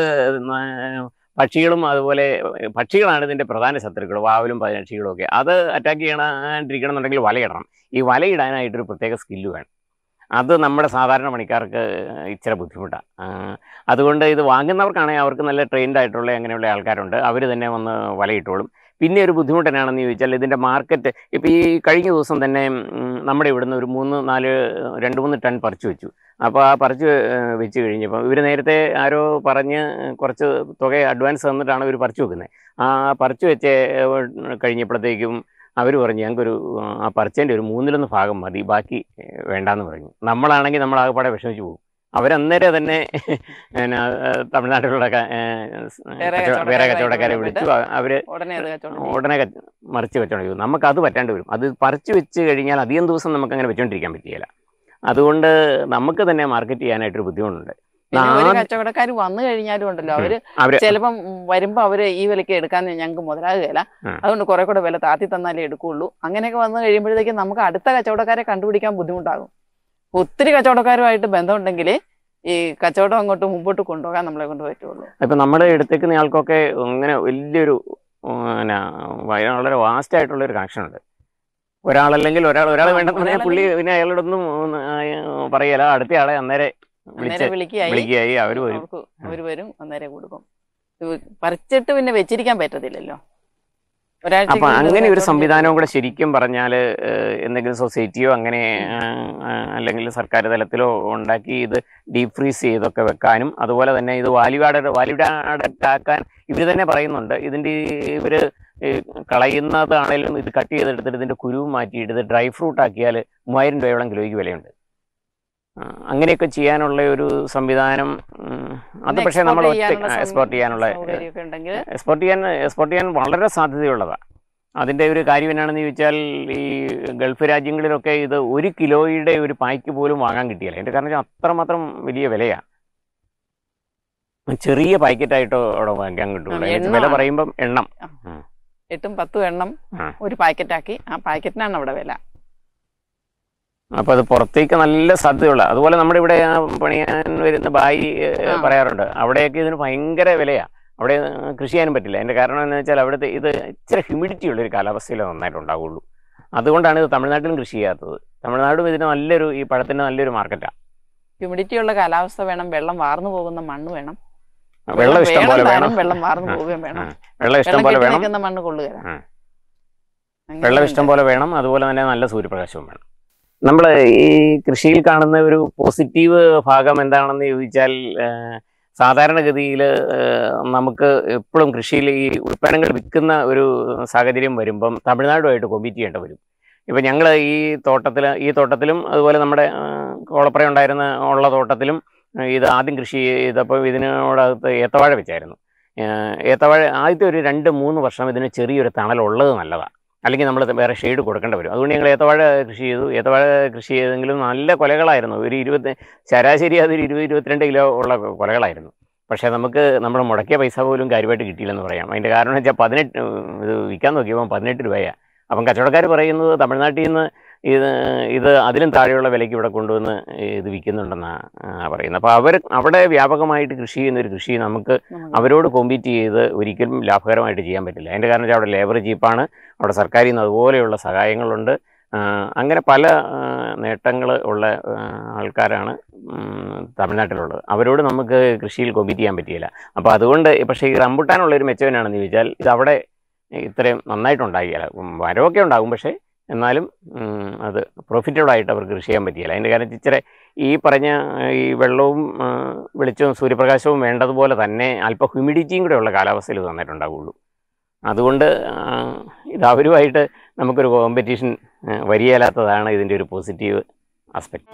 പക്ഷികളും അതുപോലെ പക്ഷികളാണ് ഇതിൻ്റെ പ്രധാന ശത്രുക്കൾ, വാവലും പക്ഷികളും ഒക്കെ. അത് അറ്റാക്ക് ചെയ്യണാണ്ടിരിക്കണം എന്നുണ്ടെങ്കിൽ വലയിടണം. ഈ വലയിടാനായിട്ടൊരു പ്രത്യേക സ്കില്ല് വേണം. അത് നമ്മുടെ സാധാരണ പണിക്കാർക്ക് ഇച്ചിരി ബുദ്ധിമുട്ടാണ്. അതുകൊണ്ട് ഇത് വാങ്ങുന്നവർക്കാണെങ്കിൽ അവർക്ക് നല്ല ട്രെയിൻഡ് ആയിട്ടുള്ള അങ്ങനെയുള്ള ആൾക്കാരുണ്ട്, അവർ തന്നെ വന്ന് വലയിട്ടോളും. പിന്നെ ഒരു ബുദ്ധിമുട്ട് എന്നാണെന്ന് ചോദിച്ചാൽ ഇതിൻ്റെ മാർക്കറ്റ് ഇപ്പോൾ ഈ കഴിഞ്ഞ ദിവസം തന്നെ നമ്മുടെ ഇവിടുന്ന് ഒരു 2-3 ടൺ പറിച്ചു വെച്ചു. അപ്പോൾ ആ പറിച്ച് വെച്ച് കഴിഞ്ഞപ്പോൾ ഇവർ നേരത്തെ ആരോ പറഞ്ഞ് കുറച്ച് തുക അഡ്വാൻസ് തന്നിട്ടാണ് ഇവർ പറിച്ചു വെക്കുന്നത്. ആ പറിച്ചു വെച്ച് കഴിഞ്ഞപ്പോഴത്തേക്കും അവർ പറഞ്ഞു ഞങ്ങൾക്കൊരു ആ പറിച്ചതിൻ്റെ ഒരു 1/3 ഭാഗം മതി, ബാക്കി വേണ്ടാന്ന് പറഞ്ഞു. നമ്മളാണെങ്കിൽ നമ്മളാകെപ്പാടെ വിഷമിച്ച് പോകും. അവരന്നേരം തന്നെ തമിഴ്നാട്ടിലുള്ള വേറെ കച്ചവടക്കാരെ വിളിച്ചു. അവർ ഉടനെ മറിച്ച് വെച്ചോണ്ട് ചെയ്തു. നമുക്കത് പറ്റാണ്ട് വരും. അത് പറിച്ച് വെച്ച് കഴിഞ്ഞാൽ അധികം ദിവസം നമുക്കങ്ങനെ വെച്ചോണ്ടിരിക്കാൻ പറ്റിയില്ല. അതുകൊണ്ട് നമുക്ക് തന്നെ മാർക്കറ്റ് ചെയ്യാനായിട്ടൊരു ബുദ്ധിമുട്ടുണ്ട്. പിന്നെ ഒരു കച്ചവടക്കാർ വന്നു കഴിഞ്ഞാലും ഉണ്ടല്ലോ, അവര് ചിലപ്പം വരുമ്പോ അവര് ഈ വിലക്ക് എടുക്കാൻ ഞങ്ങൾക്ക് മുതലാകുകയില്ല, അതുകൊണ്ട് കുറെ കൂടെ വില താത്തി തന്നാലേ എടുക്കുള്ളൂ. അങ്ങനെയൊക്കെ വന്നു കഴിയുമ്പോഴത്തേക്കും നമുക്ക് അടുത്ത കച്ചവടക്കാരെ കണ്ടുപിടിക്കാൻ ബുദ്ധിമുട്ടാകും. ഒത്തിരി കച്ചവടക്കാരുമായിട്ട് ബന്ധമുണ്ടെങ്കിൽ ഈ കച്ചവടം അങ്ങോട്ട് മുമ്പോട്ട് കൊണ്ടുപോകാൻ നമ്മളെ കൊണ്ട് പറ്റുള്ളൂ. ഇപ്പൊ നമ്മുടെ എടുത്തേക്കുന്ന ആൾക്കൊക്കെ ഇങ്ങനെ വലിയൊരു വളരെ വാസ്റ്റ് ആയിട്ടുള്ള ഒരു കണക്ഷൻ ഉണ്ട്. ഒരാളല്ലെങ്കിൽ ഒരാൾ വേണ്ടെന്ന് പറഞ്ഞാൽ പുള്ളി പിന്നെ അയാളോടൊന്നും പറയല, അടുത്ത ആളെ അന്നേരം വിളിക്കായി അവര് വരും, അന്നേരം കൊടുക്കും. പറിച്ചിട്ട് പിന്നെ വെച്ചിരിക്കാൻ പറ്റത്തില്ലല്ലോ. അപ്പൊ അങ്ങനെ ഒരു സംവിധാനവും കൂടെ ശരിക്കും പറഞ്ഞാൽ എന്തെങ്കിലും സൊസൈറ്റിയോ അങ്ങനെ അല്ലെങ്കിൽ സർക്കാർ തലത്തിലോ ഉണ്ടാക്കി ഇത് ഡീപ് ഫ്രീസ് ചെയ്തൊക്കെ വെക്കാനും, അതുപോലെ തന്നെ ഇത് വാല്യൂ ആഡഡ് ആക്കാൻ ഇവർ തന്നെ പറയുന്നുണ്ട്. ഇതിൻ്റെ ഇവർ കളയുന്നതാണേലും ഇത് കട്ട് ചെയ്തെടുത്തിട്ട് ഇതിൻ്റെ കുരുവും മാറ്റിയിട്ട് ഇത് ഡ്രൈ ഫ്രൂട്ട് ആക്കിയാൽ 3000 രൂപയോളം കിലോയ്ക്ക് വിലയുണ്ട്. അങ്ങനെയൊക്കെ ചെയ്യാനുള്ള ഒരു സംവിധാനം അത് പക്ഷേ നമ്മൾ എക്സ്പോർട്ട് ചെയ്യാൻ വളരെ സാധ്യതയുള്ളതാണ്. അതിൻ്റെ ഒരു കാര്യം എന്നാണെന്ന് ചോദിച്ചാൽ, ഈ ഗൾഫ് രാജ്യങ്ങളിലൊക്കെ ഇത് 1 കിലോയുടെ ഒരു പായ്ക്ക് പോലും വാങ്ങാൻ കിട്ടിയില്ല. എൻ്റെ കാരണം അത്രമാത്രം വലിയ വിലയാണ്. ചെറിയ പാക്കറ്റായിട്ടോ അവിടെ വാങ്ങിക്കാൻ കിട്ടുള്ളൂ. വില പറയുമ്പം എണ്ണം 8-10 എണ്ണം ഒരു പാക്കറ്റാക്കി, ആ പാക്കറ്റിനാണ് അവിടെ വില. അപ്പോൾ അത് പുറത്തേക്ക് നല്ല സാധ്യതയുള്ള. അതുപോലെ നമ്മുടെ ഇവിടെ പണിയാൻ വരുന്ന ബായി പറയാറുണ്ട്, അവിടെയൊക്കെ ഇതിന് ഭയങ്കര വിലയാണ്. അവിടെ കൃഷി ചെയ്യാനും പറ്റില്ല. അതിൻ്റെ കാരണം എന്താണെന്ന് വെച്ചാൽ അവിടുത്തെ ഇത് ഇച്ചിരി ഹ്യൂമിഡിറ്റി ഉള്ളൊരു കാലാവസ്ഥയിൽ നന്നായിട്ട് ഉണ്ടാവുള്ളൂ. അതുകൊണ്ടാണ് ഇത് തമിഴ്നാട്ടിലും കൃഷി ചെയ്യാത്തത്. തമിഴ്നാടും ഇതിന് ഈ പഴത്തിന് നല്ലൊരു മാർക്കറ്റാണ്. ഹ്യൂമിഡിറ്റി ഉള്ള കാലാവസ്ഥ വേണം, വെള്ളം വാർന്നു പോകുന്ന മണ്ണ് വേണം, വെള്ളം ഇഷ്ടം പോലെ വേണം, വെള്ളം വാർന്നു പോവുകയും വേണം, വെള്ളം ഇഷ്ടം പോലെ വേണം, മണ്ണ് കൊള്ളുക, വെള്ളം ഇഷ്ടം പോലെ വേണം. അതുപോലെ തന്നെ നല്ല സൂര്യപ്രകാശവും വേണം. നമ്മൾ ഈ കൃഷിയിൽ കാണുന്ന ഒരു പോസിറ്റീവ് ഭാഗം എന്താണെന്ന് ചോദിച്ചാൽ, സാധാരണഗതിയിൽ നമുക്ക് എപ്പോഴും കൃഷിയിൽ ഈ ഉൽപ്പന്നങ്ങൾ വിൽക്കുന്ന ഒരു സാഹചര്യം വരുമ്പം തമിഴ്നാടുമായിട്ട് കോമ്പീറ്റ് ചെയ്യേണ്ടി വരും. ഇപ്പം ഞങ്ങൾ ഈ തോട്ടത്തിലും അതുപോലെ നമ്മുടെ കോളപ്പുറ ഉള്ള തോട്ടത്തിലും ഇത് ആദ്യം കൃഷി ചെയ്തപ്പോൾ ഇതിനോടകത്ത് ഏത്തവാഴ വെച്ചായിരുന്നു. ഏത്തവാഴ ആദ്യത്തെ ഒരു 2-3 വർഷം ഇതിന് ചെറിയൊരു തണലുള്ളത് നല്ലതാണ്, അല്ലെങ്കിൽ നമ്മൾ വേറെ ഷെയ്ഡ് കൊടുക്കേണ്ടി വരും. അതുകൊണ്ട് ഞങ്ങൾ ഏത്തവാഴ കൃഷി ചെയ്തു. ഏത്തവാഴ കൃഷി ചെയ്തെങ്കിലും നല്ല കൊലകളായിരുന്നു. ശരാശരി അതൊരു 20-22 കിലോ ഉള്ള കൊലകളായിരുന്നു. പക്ഷേ നമുക്ക് നമ്മൾ മുടക്കിയ പൈസ പോലും കാര്യമായിട്ട് കിട്ടിയില്ലെന്ന് പറയാം. അതിൻ്റെ കാരണം എന്ന് വെച്ചാൽ ഇത് വിൽക്കാൻ നോക്കിയപ്പോൾ 18 രൂപയാണ്. അപ്പം കച്ചവടക്കാർ പറയുന്നത് തമിഴ്നാട്ടിൽ നിന്ന് ഇത് അതിലും താഴെയുള്ള വിലയ്ക്ക് ഇവിടെ കൊണ്ടുവന്ന് ഇത് വിൽക്കുന്നുണ്ടെന്നാണ് പറയുന്നത്. അപ്പോൾ അവിടെ വ്യാപകമായിട്ട് കൃഷി ചെയ്യുന്നൊരു കൃഷി നമുക്ക് അവരോട് കോമ്പീറ്റ് ചെയ്ത് ഒരിക്കലും ലാഭകരമായിട്ട് ചെയ്യാൻ പറ്റില്ല. അതിൻ്റെ കാരണം വെച്ചാൽ അവിടെ ലേബർ ചീപ്പാണ്, അവിടെ സർക്കാരിൽ നിന്ന് അതുപോലെയുള്ള സഹായങ്ങളുണ്ട്. അങ്ങനെ പല നേട്ടങ്ങൾ ഉള്ള ആൾക്കാരാണ് തമിഴ്നാട്ടിലുള്ളത്. അവരോട് നമുക്ക് കൃഷിയിൽ കോമ്പീറ്റ് ചെയ്യാൻ പറ്റിയില്ല. അപ്പോൾ അതുകൊണ്ട് പക്ഷേ ഈ റംബുട്ടാനുള്ളൊരു മെച്ചവനാണെന്ന് ചോദിച്ചാൽ ഇതവിടെ ഇത്രയും നന്നായിട്ടുണ്ടാകില്ല. മരമൊക്കെ ഉണ്ടാകും, പക്ഷേ എന്നാലും അത് പ്രോഫിറ്റബിളായിട്ട് അവർക്ക് കൃഷി ചെയ്യാൻ പറ്റിയില്ല. അതിൻ്റെ കാരണം ഇച്ചിരി ഈ പറഞ്ഞ ഈ വെള്ളവും വെളിച്ചവും സൂര്യപ്രകാശവും വേണ്ടതുപോലെ തന്നെ അല്പം ഹ്യൂമിഡിറ്റിയും കൂടെ ഉള്ള കാലാവസ്ഥയിൽ നന്നായിട്ടുണ്ടാവുള്ളൂ. അതുകൊണ്ട് ഇത് അവരുമായിട്ട് നമുക്കൊരു കോമ്പറ്റീഷൻ വരികയില്ലാത്തതാണ് ഇതിൻ്റെ ഒരു പോസിറ്റീവ് ആസ്പെക്റ്റ്.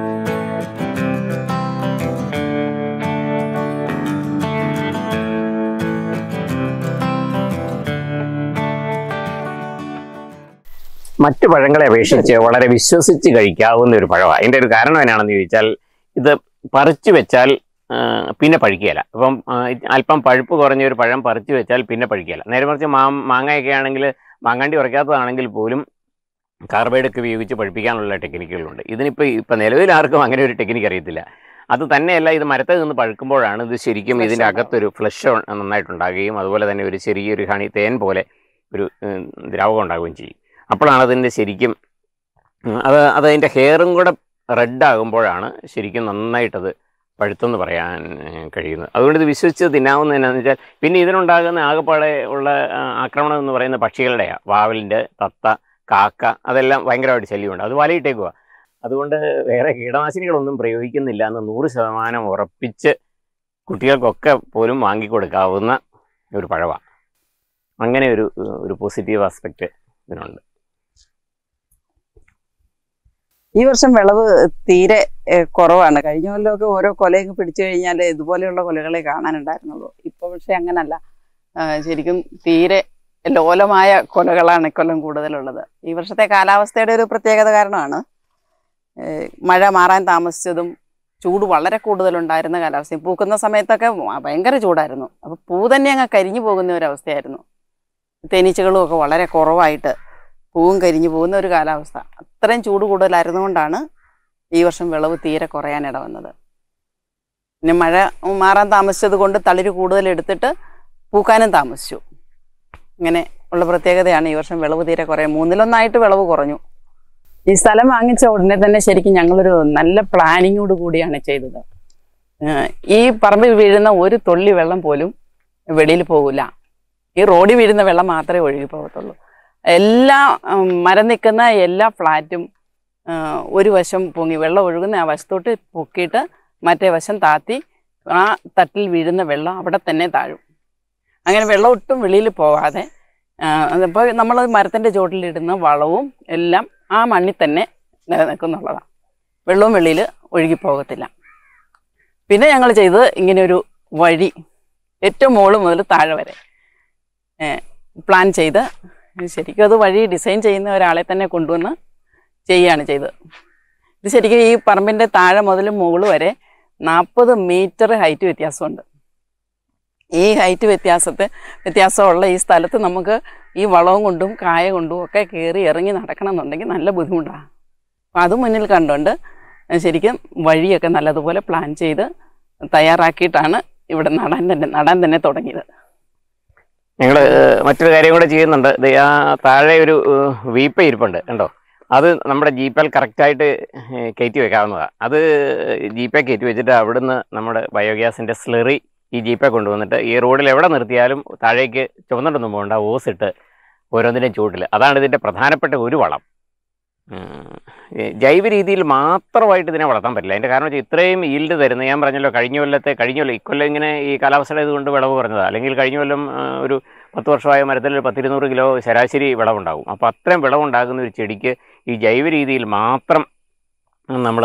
മറ്റു പഴങ്ങളെ അപേക്ഷിച്ച് വളരെ വിശ്വസിച്ച് കഴിക്കാവുന്ന ഒരു പഴമാണ്. അതിൻ്റെ ഒരു കാരണം എന്നാണെന്ന് ചോദിച്ചാൽ, ഇത് പറിച്ചു വെച്ചാൽ പിന്നെ പഴുക്കുകയില്ല. അപ്പം അല്പം പഴുപ്പ് കുറഞ്ഞ ഒരു പഴം പറിച്ചു വെച്ചാൽ പിന്നെ പഴുക്കുകയില്ല. നേരെ മറിച്ച് മാങ്ങയൊക്കെ ആണെങ്കിൽ, മാങ്ങാണ്ടി ഉറയ്ക്കാത്തതാണെങ്കിൽ പോലും കാർബൈഡൊക്കെ ഉപയോഗിച്ച് പഴുപ്പിക്കാനുള്ള ടെക്നിക്കുകളുണ്ട്. ഇപ്പം നിലവിൽ ആർക്കും അങ്ങനെ ഒരു ടെക്നിക്ക് അറിയത്തില്ല. അത് തന്നെയല്ല, ഇത് മരത്തിൽ നിന്ന് പഴുക്കുമ്പോഴാണ് ഇത് ശരിക്കും ഇതിൻ്റെ അകത്തൊരു ഫ്ലഷ് നന്നായിട്ടുണ്ടാകുകയും അതുപോലെ തന്നെ ഒരു ചെറിയൊരു തേൻ പോലെ ഒരു ദ്രാവകം ഉണ്ടാകുകയും ചെയ്യും. അപ്പോഴാണ് അതിൻ്റെ ശരിക്കും അതിൻ്റെ ഹെയറും കൂടെ റെഡ് ആകുമ്പോഴാണ് ശരിക്കും നന്നായിട്ടത് പഴുത്തെന്ന് പറയാൻ കഴിയുന്നത്. അതുകൊണ്ട് ഇത് വിശ്വസിച്ച് തിന്നാവുന്ന എന്നാന്ന് വെച്ചാൽ, പിന്നെ ഇതിനുണ്ടാകുന്ന ആകെപ്പാടെ ഉള്ള ആക്രമണം എന്ന് പറയുന്ന പക്ഷികളുടെയാണ്. വാവലിൻ്റെ, തത്ത, കാക്ക, അതെല്ലാം ഭയങ്കരമായിട്ട് ശല്യമുണ്ട്. അത് വലയിട്ടേക്കുക. അതുകൊണ്ട് വേറെ കീടനാശിനികളൊന്നും പ്രയോഗിക്കുന്നില്ല എന്ന് 100% ഉറപ്പിച്ച് കുട്ടികൾക്കൊക്കെ പോലും വാങ്ങിക്കൊടുക്കാവുന്ന ഒരു പഴമാണ്. അങ്ങനെ ഒരു പോസിറ്റീവ് ആസ്പെക്റ്റ് ഇതിനുണ്ട്. ഈ വർഷം വിളവ് തീരെ കുറവാണ്. കഴിഞ്ഞ കൊല്ലമൊക്കെ ഓരോ കൊലയും പിടിച്ചു കഴിഞ്ഞാൽ ഇതുപോലെയുള്ള കൊലകളെ കാണാനുണ്ടായിരുന്നുള്ളൂ. ഇപ്പോൾ പക്ഷെ അങ്ങനല്ല, ശരിക്കും തീരെ ലോലമായ കൊലകളാണ് ഇക്കൊല്ലം കൂടുതലുള്ളത്. ഈ വർഷത്തെ കാലാവസ്ഥയുടെ ഒരു പ്രത്യേകത കാരണമാണ് മഴ മാറാൻ താമസിച്ചതും ചൂട് വളരെ കൂടുതലുണ്ടായിരുന്ന കാലാവസ്ഥയും പൂക്കുന്ന സമയത്തൊക്കെ ഭയങ്കര ചൂടായിരുന്നു. അപ്പോൾ പൂ തന്നെ അങ്ങ് കരിഞ്ഞു പോകുന്ന ഒരവസ്ഥയായിരുന്നു. തേനീച്ചകളും ഒക്കെ വളരെ കുറവായിട്ട് പൂവും കരിഞ്ഞു പോകുന്ന ഒരു കാലാവസ്ഥ. അത്രയും ചൂട് കൂടുതലായിരുന്നുകൊണ്ടാണ് ഈ വർഷം വിളവ് തീരെ കുറയാനിട വന്നത്. പിന്നെ മഴ മാറാൻ താമസിച്ചത് കൊണ്ട് തളിര് കൂടുതൽ എടുത്തിട്ട് പൂക്കാനും താമസിച്ചു. ഇങ്ങനെ ഉള്ള പ്രത്യേകതയാണ് ഈ വർഷം വിളവ് തീരെ കുറയും. 1/3 വിളവ് കുറഞ്ഞു. ഈ സ്ഥലം വാങ്ങിച്ച ഉടനെ തന്നെ ശരിക്കും ഞങ്ങളൊരു നല്ല പ്ലാനിങ്ങോട് കൂടിയാണ് ചെയ്തത്. ഈ പറമ്പിൽ വീഴുന്ന ഒരു തുള്ളി വെള്ളം പോലും വെളിയിൽ പോകില്ല. ഈ റോഡിൽ വീഴുന്ന വെള്ളം മാത്രമേ ഒഴുകി പോകത്തുള്ളൂ. എല്ലാ മരം നിൽക്കുന്ന എല്ലാ ഫ്ലാറ്റും ഒരു വശം പൊങ്ങി വെള്ളം ഒഴുകുന്ന ആ വശത്തോട്ട് പൊക്കിയിട്ട് മറ്റേ വശം താത്തി ആ തട്ടിൽ വീഴുന്ന വെള്ളം അവിടെ തന്നെ താഴും. അങ്ങനെ വെള്ളം ഒട്ടും വെളിയിൽ പോകാതെ അപ്പോൾ നമ്മൾ മരത്തിൻ്റെ ചുവട്ടിലിടുന്ന വളവും എല്ലാം ആ മണ്ണിൽ തന്നെ നിലനിൽക്കുന്നുള്ളതാണ്. വെള്ളവും വെളിയിൽ ഒഴുകിപ്പോകത്തില്ല. പിന്നെ ഞങ്ങൾ ചെയ്തത് ഇങ്ങനെയൊരു വഴി ഏറ്റവും മുകളിൽ മുതൽ താഴെ വരെ പ്ലാൻ ചെയ്ത് ശരിക്കും അത് വഴി ഡിസൈൻ ചെയ്യുന്ന ഒരാളെ തന്നെ കൊണ്ടുവന്ന് ചെയ്യുകയാണ് ചെയ്തത്. ഇത് ശരിക്കും ഈ പറമ്പിൻ്റെ താഴെ മുതൽ മുകൾ വരെ 40 മീറ്റർ ഹൈറ്റ് വ്യത്യാസമുണ്ട്. ഈ ഹൈറ്റ് വ്യത്യാസമുള്ള ഈ സ്ഥലത്ത് നമുക്ക് ഈ വളവും കൊണ്ടും കായ കൊണ്ടും ഒക്കെ കയറി ഇറങ്ങി നടക്കണം എന്നുണ്ടെങ്കിൽ നല്ല ബുദ്ധിമുട്ടാണ്. അപ്പോൾ അത് മുന്നിൽ കണ്ടുകൊണ്ട് ശരിക്കും വഴിയൊക്കെ നല്ലതുപോലെ പ്ലാൻ ചെയ്ത് തയ്യാറാക്കിയിട്ടാണ് ഇവിടെ നടാൻ തന്നെ തുടങ്ങിയത്. ഞങ്ങൾ മറ്റൊരു കാര്യം കൂടെ ചെയ്യുന്നുണ്ട്. ആ താഴെ ഒരു വീപ്പ ഇരിപ്പുണ്ട് കണ്ടോ, അത് നമ്മുടെ ജീപ്പിൽ കറക്റ്റായിട്ട് കയറ്റി വെക്കാവുന്നതാണ്. അത് ജീപ്പെ കയറ്റി വെച്ചിട്ട് അവിടുന്ന് നമ്മുടെ ബയോഗ്യാസിൻ്റെ സ്ലറി ഈ ജീപ്പെ കൊണ്ടുവന്നിട്ട് ഈ റോഡിൽ എവിടെ നിർത്തിയാലും താഴേക്ക് ചുമന്നിട്ടൊന്നും പോകണ്ട, ഓസിട്ട് ഓരോന്നിൻ്റെയും ചൂട്ടിൽ. അതാണ് ഇതിൻ്റെ പ്രധാനപ്പെട്ട ഒരു വളം. ജൈവ രീതിയിൽ മാത്രമായിട്ട് ഇതിനെ വളർത്താൻ പറ്റില്ല. അതിൻ്റെ കാരണം വെച്ചാൽ ഇത്രയും ഈൽഡ് തരുന്നത്, ഞാൻ പറഞ്ഞല്ലോ കഴിഞ്ഞ കൊല്ലം ഇക്കൊല്ലം ഇങ്ങനെ ഈ കാലാവസ്ഥയുടെ ഇതുകൊണ്ട് വിളവ് കുറഞ്ഞതാണ്. അല്ലെങ്കിൽ കഴിഞ്ഞ കൊല്ലം ഒരു 10 വർഷമായ മരത്തിൽ 100-200 കിലോ ശരാശരി വിളവുണ്ടാകും. അപ്പോൾ അത്രയും വിളവുണ്ടാകുന്ന ഒരു ചെടിക്ക് ഈ ജൈവ രീതിയിൽ മാത്രം നമ്മൾ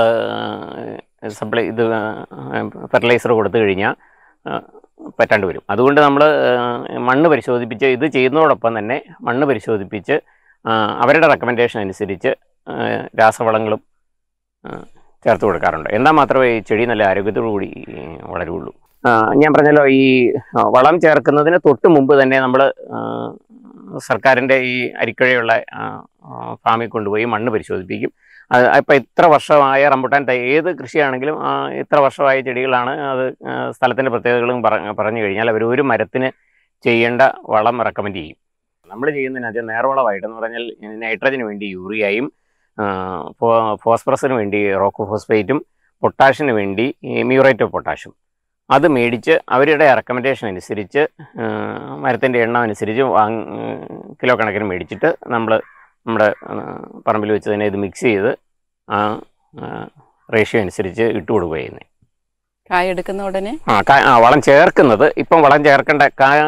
ഫെർട്ടിലൈസർ കൊടുത്തു കഴിഞ്ഞാൽ പറ്റാണ്ട് വരും. അതുകൊണ്ട് നമ്മൾ മണ്ണ് പരിശോധിപ്പിച്ച് ഇത് ചെയ്യുന്നതോടൊപ്പം തന്നെ മണ്ണ് പരിശോധിപ്പിച്ച് അവരുടെ റെക്കമെൻഡേഷൻ അനുസരിച്ച് രാസവളങ്ങളും ചേർത്ത് കൊടുക്കാറുണ്ട്. എന്നാൽ മാത്രമേ ഈ ചെടി നല്ല ആരോഗ്യത്തോടു കൂടി വളരുള്ളൂ. ഞാൻ പറഞ്ഞല്ലോ, ഈ വളം ചേർക്കുന്നതിന് തൊട്ട് മുമ്പ് തന്നെ നമ്മൾ സർക്കാരിൻ്റെ ഈ അരിക്കഴയുള്ള ഫാമിൽ കൊണ്ടുപോയി മണ്ണ് പരിശോധിപ്പിക്കും. ഇപ്പം ഇത്ര വർഷമായ റംബുട്ടാൻ ഏത് കൃഷിയാണെങ്കിലും ഇത്ര വർഷമായ ചെടികളാണ്, അത് സ്ഥലത്തിൻ്റെ പ്രത്യേകതകളും പറഞ്ഞു കഴിഞ്ഞാൽ അവർ ഒരു മരത്തിന് ചെയ്യേണ്ട വളം റെക്കമെൻഡ് ചെയ്യും. നമ്മൾ ചെയ്യുന്നതിനകത്ത് നേർവളമായിട്ടെന്ന് പറഞ്ഞാൽ നൈട്രജന് വേണ്ടി യൂറിയയും, ഫോസ്ഫറസിന് വേണ്ടി റോക്ക് ഫോസ്ഫേറ്റും, പൊട്ടാഷിന് വേണ്ടി മ്യൂറേറ്റ് ഓഫ് പൊട്ടാഷും അത് മേടിച്ച് അവരുടെ റെക്കമെൻഡേഷൻ അനുസരിച്ച് മരത്തിൻ്റെ എണ്ണം അനുസരിച്ച് കിലോ കണക്കിന് മേടിച്ചിട്ട് നമ്മുടെ പറമ്പിൽ വെച്ച് തന്നെ ഇത് മിക്സ് ചെയ്ത് ആ റേഷ്യോ അനുസരിച്ച് ഇട്ട് കൊടുക്കുക ചെയ്യുന്നത്. കായ എടുക്കുന്ന ഉടനെ വളം ചേർക്കുന്നത്, ഇപ്പം വളം ചേർക്കേണ്ട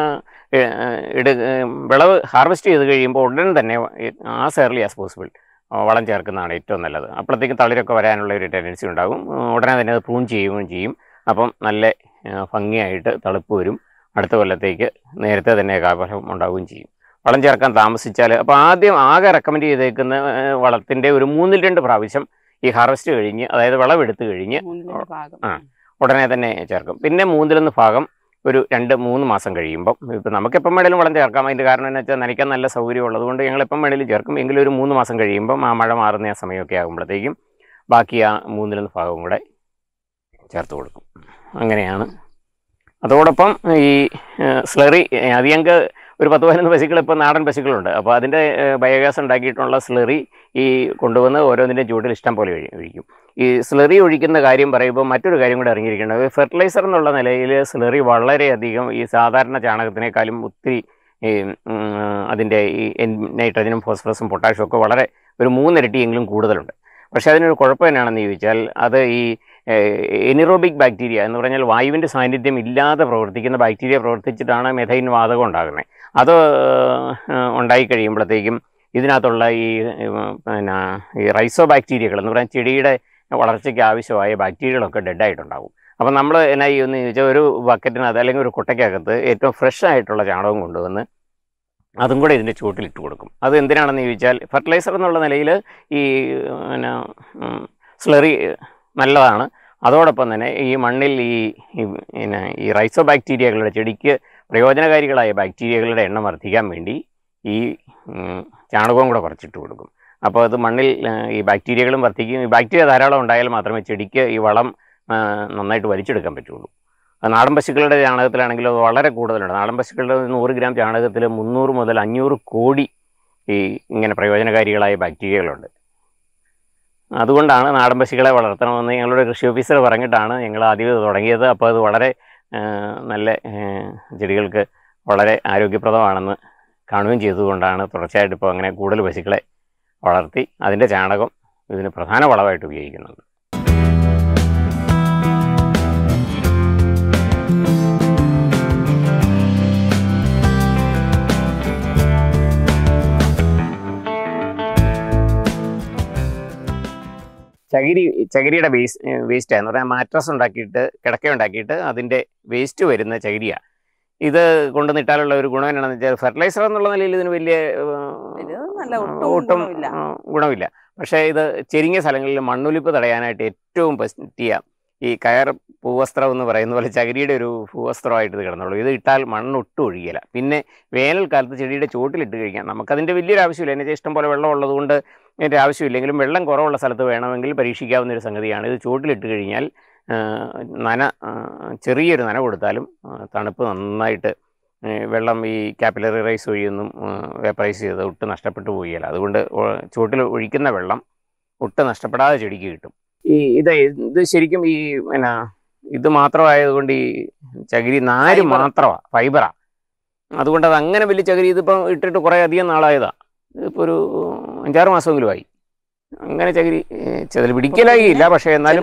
വിളവ് ഹാർവെസ്റ്റ് ചെയ്ത് കഴിയുമ്പോൾ ഉടൻ തന്നെ ആസ് ഏർലി ആസ് പോസിബിൾ വളം ചേർക്കുന്നതാണ് ഏറ്റവും നല്ലത്. അപ്പോഴത്തേക്കും തളിരൊക്കെ വരാനുള്ള ഒരു ടെൻഡൻസി ഉണ്ടാകും. ഉടനെ തന്നെ അത് പ്രൂൺ ചെയ്യുകയും ചെയ്യും. അപ്പം നല്ല ഭംഗിയായിട്ട് തളിപ്പ് വരും. അടുത്ത കൊല്ലത്തേക്ക് നേരത്തെ തന്നെ കാഫലം ഉണ്ടാവുകയും ചെയ്യും. വളം ചേർക്കാൻ താമസിച്ചാൽ, അപ്പോൾ ആകെ റെക്കമെൻഡ് ചെയ്തേക്കുന്ന വളത്തിൻ്റെ ഒരു 1/2 പ്രാവശ്യം ഈ ഹാർവെസ്റ്റ് കഴിഞ്ഞ്, അതായത് വിളവെടുത്ത് കഴിഞ്ഞ് ഉടനെ തന്നെ ചേർക്കും. പിന്നെ 1/3 ഭാഗം ഒരു 2-3 മാസം കഴിയുമ്പം, ഇപ്പം നമുക്കെപ്പം വേണേലും വളം ചേർക്കാം. അതിൻ്റെ കാരണം എന്ന് വെച്ചാൽ നനയ്ക്കാൻ നല്ല സൗകര്യം ഉള്ളതുകൊണ്ട് ഞങ്ങളെപ്പം വേണേലും ചേർക്കും. എങ്കിലും ഒരു 3 മാസം കഴിയുമ്പം ആ മഴ മാറുന്ന ആ സമയമൊക്കെ ആകുമ്പോഴത്തേക്കും ബാക്കി ആ 1/3 ഭാഗവും കൂടെ ചേർത്ത് കൊടുക്കും. അങ്ങനെയാണ്. അതോടൊപ്പം ഈ സ്ലറി അധികം ഒരു 10-15 പശുക്കൾ ഇപ്പോൾ നാടൻ പശുക്കളുണ്ട്. അപ്പോൾ അതിൻ്റെ ബയോഗ്യാസ് ഉണ്ടാക്കിയിട്ടുള്ള സ്ലറി ഈ കൊണ്ടുവന്ന് ഓരോന്നിൻ്റെ ചൂട്ടിൽ ഇഷ്ടം പോലെ ഒഴിക്കും. ഈ സ്ലറി ഒഴിക്കുന്ന കാര്യം പറയുമ്പോൾ മറ്റൊരു കാര്യം കൂടെ അറിഞ്ഞിരിക്കേണ്ടത്, ഫെർട്ടിലൈസർ എന്നുള്ള നിലയിൽ സ്ലറി വളരെയധികം ഈ സാധാരണ ചാണകത്തിനേക്കാളും ഒത്തിരി അതിൻ്റെ ഈ നൈട്രജനും ഫോസ്ഫറസും പൊട്ടാഷ്യം ഒക്കെ വളരെ ഒരു 3 ഇരട്ടിയെങ്കിലും കൂടുതലുണ്ട്. പക്ഷേ അതിനൊരു കുഴപ്പം എന്നാണെന്ന് ചോദിച്ചാൽ, അത് ഈ എനിറോബിക് ബാക്ടീരിയ എന്ന് പറഞ്ഞാൽ വായുവിൻ്റെ സാന്നിധ്യം ഇല്ലാതെ പ്രവർത്തിക്കുന്ന ബാക്ടീരിയ പ്രവർത്തിച്ചിട്ടാണ് മെഥൈൻ വാതകം ഉണ്ടാകുന്നത്. അത് ഉണ്ടായി കഴിയുമ്പോഴത്തേക്കും ഇതിനകത്തുള്ള ഈ റൈസോ ബാക്ടീരിയകൾ എന്ന് പറഞ്ഞാൽ ചെടിയുടെ വളർച്ചയ്ക്ക് ആവശ്യമായ ബാക്ടീരിയകളൊക്കെ ഡെഡായിട്ടുണ്ടാകും. അപ്പം നമ്മൾ എന്നാ ചെയ്യുമെന്ന് ചോദിച്ചാൽ, ഒരു ബക്കറ്റിനകത്ത് അല്ലെങ്കിൽ ഒരു കുട്ടയ്ക്കകത്ത് ഏറ്റവും ഫ്രഷ് ആയിട്ടുള്ള ചാണകം കൊണ്ടുവന്ന് അതും കൂടെ ഇതിൻ്റെ ചുവട്ടിലിട്ട് കൊടുക്കും. അത് എന്തിനാണെന്ന് ചോദിച്ചാൽ, ഫെർട്ടിലൈസർ എന്നുള്ള നിലയിൽ ഈ സ്ലറി നല്ലതാണ്. അതോടൊപ്പം തന്നെ ഈ മണ്ണിൽ പിന്നെ ഈ റൈസോബാക്ടീരിയകളുടെ ചെടിക്ക് പ്രയോജനകാരികളായ ബാക്ടീരിയകളുടെ എണ്ണം വർദ്ധിക്കാൻ വേണ്ടി ഈ ചാണകവും കൂടെ കുറച്ചിട്ട് കൊടുക്കും. അപ്പോൾ അത് മണ്ണിൽ ഈ ബാക്ടീരിയകളും വർദ്ധിക്കും. ഈ ബാക്ടീരിയ ധാരാളം ഉണ്ടായാൽ മാത്രമേ ചെടിക്ക് ഈ വളം നന്നായിട്ട് വലിച്ചെടുക്കാൻ പറ്റുള്ളൂ. നാടൻ പശുക്കളുടെ ചാണകത്തിലാണെങ്കിൽ അത് വളരെ കൂടുതലുണ്ട്. നാടൻ പശുക്കളുടെ 100 ഗ്രാം ചാണകത്തിൽ 300 മുതൽ 500 കോടി ഇങ്ങനെ പ്രയോജനകാരികളായ ബാക്ടീരിയകളുണ്ട്. അതുകൊണ്ടാണ് നാടൻ പശുക്കളെ വളർത്തണമെന്ന് ഞങ്ങളുടെ കൃഷി ഓഫീസർ പറഞ്ഞിട്ടാണ് ഞങ്ങൾ ആദ്യം ഇത് തുടങ്ങിയത്. അപ്പോൾ അത് വളരെ നല്ല ചെടികൾക്ക് വളരെ ആരോഗ്യപ്രദമാണെന്ന് കാണുകയും ചെയ്തുകൊണ്ടാണ് തുടർച്ചയായിട്ട് ഇപ്പോൾ അങ്ങനെ കൂടുതൽ പശുക്കളെ വളർത്തി അതിൻ്റെ ചാണകം ഇതിന് പ്രധാന വളമായിട്ട് ഉപയോഗിക്കുന്നത്. ചകിരിയുടെ വേസ്റ്റ് എന്ന് പറഞ്ഞാൽ മാട്രസ് ഉണ്ടാക്കിയിട്ട് കിടക്ക ഉണ്ടാക്കിയിട്ട് അതിൻ്റെ വേസ്റ്റ് വരുന്ന ചകിരിയാണ്. ഇത് കൊണ്ടുവന്നിട്ടാലുള്ള ഒരു ഗുണം എന്നാണെന്ന് വെച്ചാൽ ഫെർട്ടിലൈസർ എന്നുള്ള നിലയിൽ ഇതിന് വലിയ ഒട്ടും ഗുണമില്ല. പക്ഷേ ഇത് ചെരിങ്ങിയ സ്ഥലങ്ങളിൽ മണ്ണൊലിപ്പ് തടയാനായിട്ട് ഏറ്റവും പറ്റിയ ഈ കയർ ഭൂവസ്ത്രം എന്ന് പറയുന്ന പോലെ ചകിരിയുടെ ഒരു ഭൂവസ്ത്രമായിട്ട് ഇത് കിടന്നുള്ളൂ. ഇത് ഇട്ടാൽ മണ്ണൊട്ടും ഒഴുകിയില്ല. പിന്നെ വേനൽക്കാലത്ത് ചെടിയുടെ ചുവട്ടിലിട്ട് കഴിക്കാം. നമുക്കതിൻ്റെ വലിയൊരു ആവശ്യമില്ല. എന്നുവെച്ചാൽ ഇഷ്ടം പോലെ വെള്ളം ഉള്ളതുകൊണ്ട് അതിൻ്റെ ആവശ്യമില്ലെങ്കിലും വെള്ളം കുറവുള്ള സ്ഥലത്ത് വേണമെങ്കിൽ പരീക്ഷിക്കാവുന്ന ഒരു സംഗതിയാണ്. ഇത് ചുവട്ടിലിട്ട് കഴിഞ്ഞാൽ ചെറിയൊരു നന കൊടുത്താലും തണുപ്പ് നന്നായിട്ട് വെള്ളം ഈ കാപ്പിലറി റൈസ് വഴിയൊന്നും വേപ്പറൈസ് ചെയ്ത് ഒട്ടും നഷ്ടപ്പെട്ടു പോവുകയില്ല. അതുകൊണ്ട് ചുവട്ടിൽ ഒഴിക്കുന്ന വെള്ളം ഒട്ടും നഷ്ടപ്പെടാതെ ചെടിക്ക് കിട്ടും. ഇത് ശരിക്കും ഇത് മാത്രമായതുകൊണ്ട് ഈ ചകിരി നാര് മാത്രമാണ്, ഫൈബറാണ്. അതുകൊണ്ട് അത് അങ്ങനെ വലിയ ചകിരി ഇതിപ്പം ഇട്ടിട്ട് കുറേ അധികം നാളായതാണ്. ഇതിപ്പോൾ ഒരു 5-6 മാസമെങ്കിലും ആയി. അങ്ങനെ ചകിരി ചെതൽ പിടിക്കലായില്ല. പക്ഷേ എന്നാലും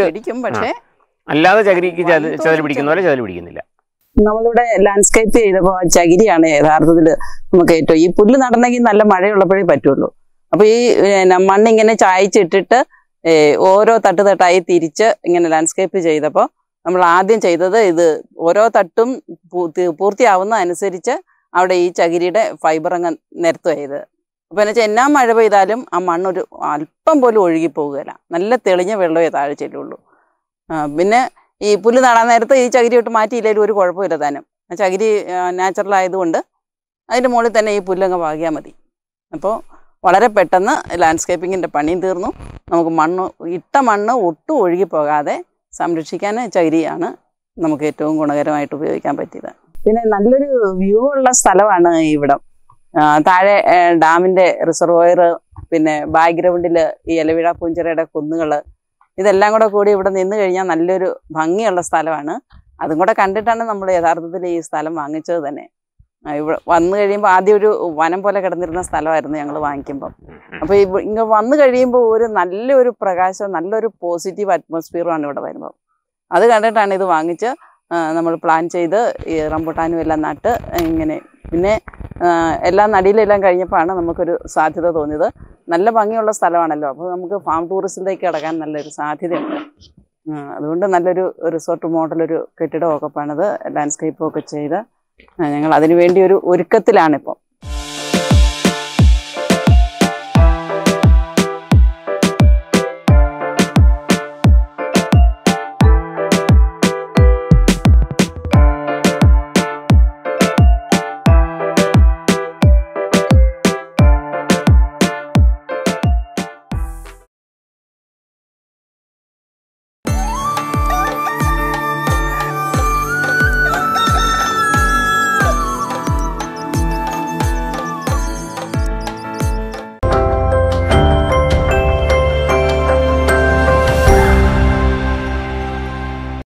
അല്ലാതെ ചകിരിക്ക് ചെതൽ പിടിക്കുന്ന പോലെ ചെതൽ പിടിക്കുന്നില്ല. നമ്മളിവിടെ ലാൻഡ്സ്കേപ്പ് ചെയ്തപ്പോൾ ചകിരിയാണ് യഥാർത്ഥത്തിൽ നമുക്ക് ഏറ്റവും ഈ പുല്ല് നടണമെങ്കിൽ നല്ല മഴയുള്ളപ്പോഴേ പറ്റുള്ളൂ. അപ്പോൾ ഈ മണ്ണിങ്ങനെ ചായച്ചിട്ടിട്ട് ഓരോ തട്ടായി തിരിച്ച് ഇങ്ങനെ ലാൻഡ്സ്കേപ്പ് ചെയ്തപ്പോൾ നമ്മൾ ആദ്യം ചെയ്തത് ഇത് ഓരോ തട്ടും പൂർത്തിയാവുന്ന അനുസരിച്ച് അവിടെ ഈ ചകിരിയുടെ ഫൈബർ അങ്ങ് നിരത്തുക ചെയ്ത്. അപ്പോൾ എന്ന് വെച്ചാൽ എന്നാ മഴ പെയ്താലും ആ മണ്ണൊരു അല്പം പോലും ഒഴുകി പോകുകയില്ല. നല്ല തെളിഞ്ഞ വെള്ളമേ താഴെ ചെല്ലുള്ളൂ. പിന്നെ ഈ പുല്ല് നടാൻ നേരത്ത് ഈ ചകിരി ഇട്ട് മാറ്റിയില്ലെങ്കിലും ഒരു കുഴപ്പമില്ല താനും. ആ ചകിരി നാച്ചുറൽ ആയതുകൊണ്ട് അതിൻ്റെ മുകളിൽ തന്നെ ഈ പുല്ലങ്ങ് പാകിയാൽ മതി. അപ്പോൾ വളരെ പെട്ടെന്ന് ലാൻഡ്സ്കേപ്പിങ്ങിൻ്റെ പണിയും തീർന്നു. നമുക്ക് ഇട്ട മണ്ണ് ഒട്ടും ഒഴുകി പോകാതെ സംരക്ഷിക്കാൻ ചകിരിയാണ് നമുക്ക് ഏറ്റവും ഗുണകരമായിട്ട് ഉപയോഗിക്കാൻ പറ്റിയത്. പിന്നെ നല്ലൊരു വ്യൂ ഉള്ള സ്ഥലമാണ് ഇവിടം. താഴെ ഡാമിൻ്റെ റിസർവോയർ, പിന്നെ ബാക്ക്ഗ്രൗണ്ടിൽ ഈ ഇലവിഴ പൂഞ്ചിറയുടെ കുന്നുകൾ, ഇതെല്ലാം കൂടി ഇവിടെ നിന്ന് കഴിഞ്ഞാൽ നല്ലൊരു ഭംഗിയുള്ള സ്ഥലമാണ്. അതും കൂടെ കണ്ടിട്ടാണ് നമ്മൾ യഥാർത്ഥത്തിൽ ഈ സ്ഥലം വാങ്ങിച്ചത് തന്നെ. ഇവിടെ വന്നു കഴിയുമ്പോൾ ആദ്യം ഒരു വനം പോലെ കിടന്നിരുന്ന സ്ഥലമായിരുന്നു ഞങ്ങൾ വാങ്ങിക്കുമ്പം. അപ്പോൾ ഇങ്ങനെ വന്നു കഴിയുമ്പോൾ നല്ലൊരു പ്രകാശം, നല്ലൊരു പോസിറ്റീവ് അറ്റ്മോസ്ഫിയറുമാണ് ഇവിടെ വരുമ്പോൾ. അത് കണ്ടിട്ടാണ് ഇത് വാങ്ങിച്ച് നമ്മൾ പ്ലാൻ ചെയ്ത് ഈ റംബുട്ടാനും എല്ലാം നട്ട് ഇങ്ങനെ. പിന്നെ എല്ലാം നടിയിലെല്ലാം കഴിഞ്ഞപ്പോഴാണ് നമുക്കൊരു സാധ്യത തോന്നിയത്. നല്ല ഭംഗിയുള്ള സ്ഥലമാണല്ലോ, അപ്പോൾ നമുക്ക് ഫാം ടൂറിസത്തിലേക്ക് കിടക്കാൻ നല്ലൊരു സാധ്യതയുണ്ട്. അതുകൊണ്ട് നല്ലൊരു റിസോർട്ട് മോഡലൊരു കെട്ടിടമൊക്കെ പണിത് ലാൻഡ്സ്കേപ്പൊക്കെ ചെയ്ത് ഞങ്ങൾ അതിനു വേണ്ടി ഒരു ഒരുക്കത്തിലാണിപ്പോൾ.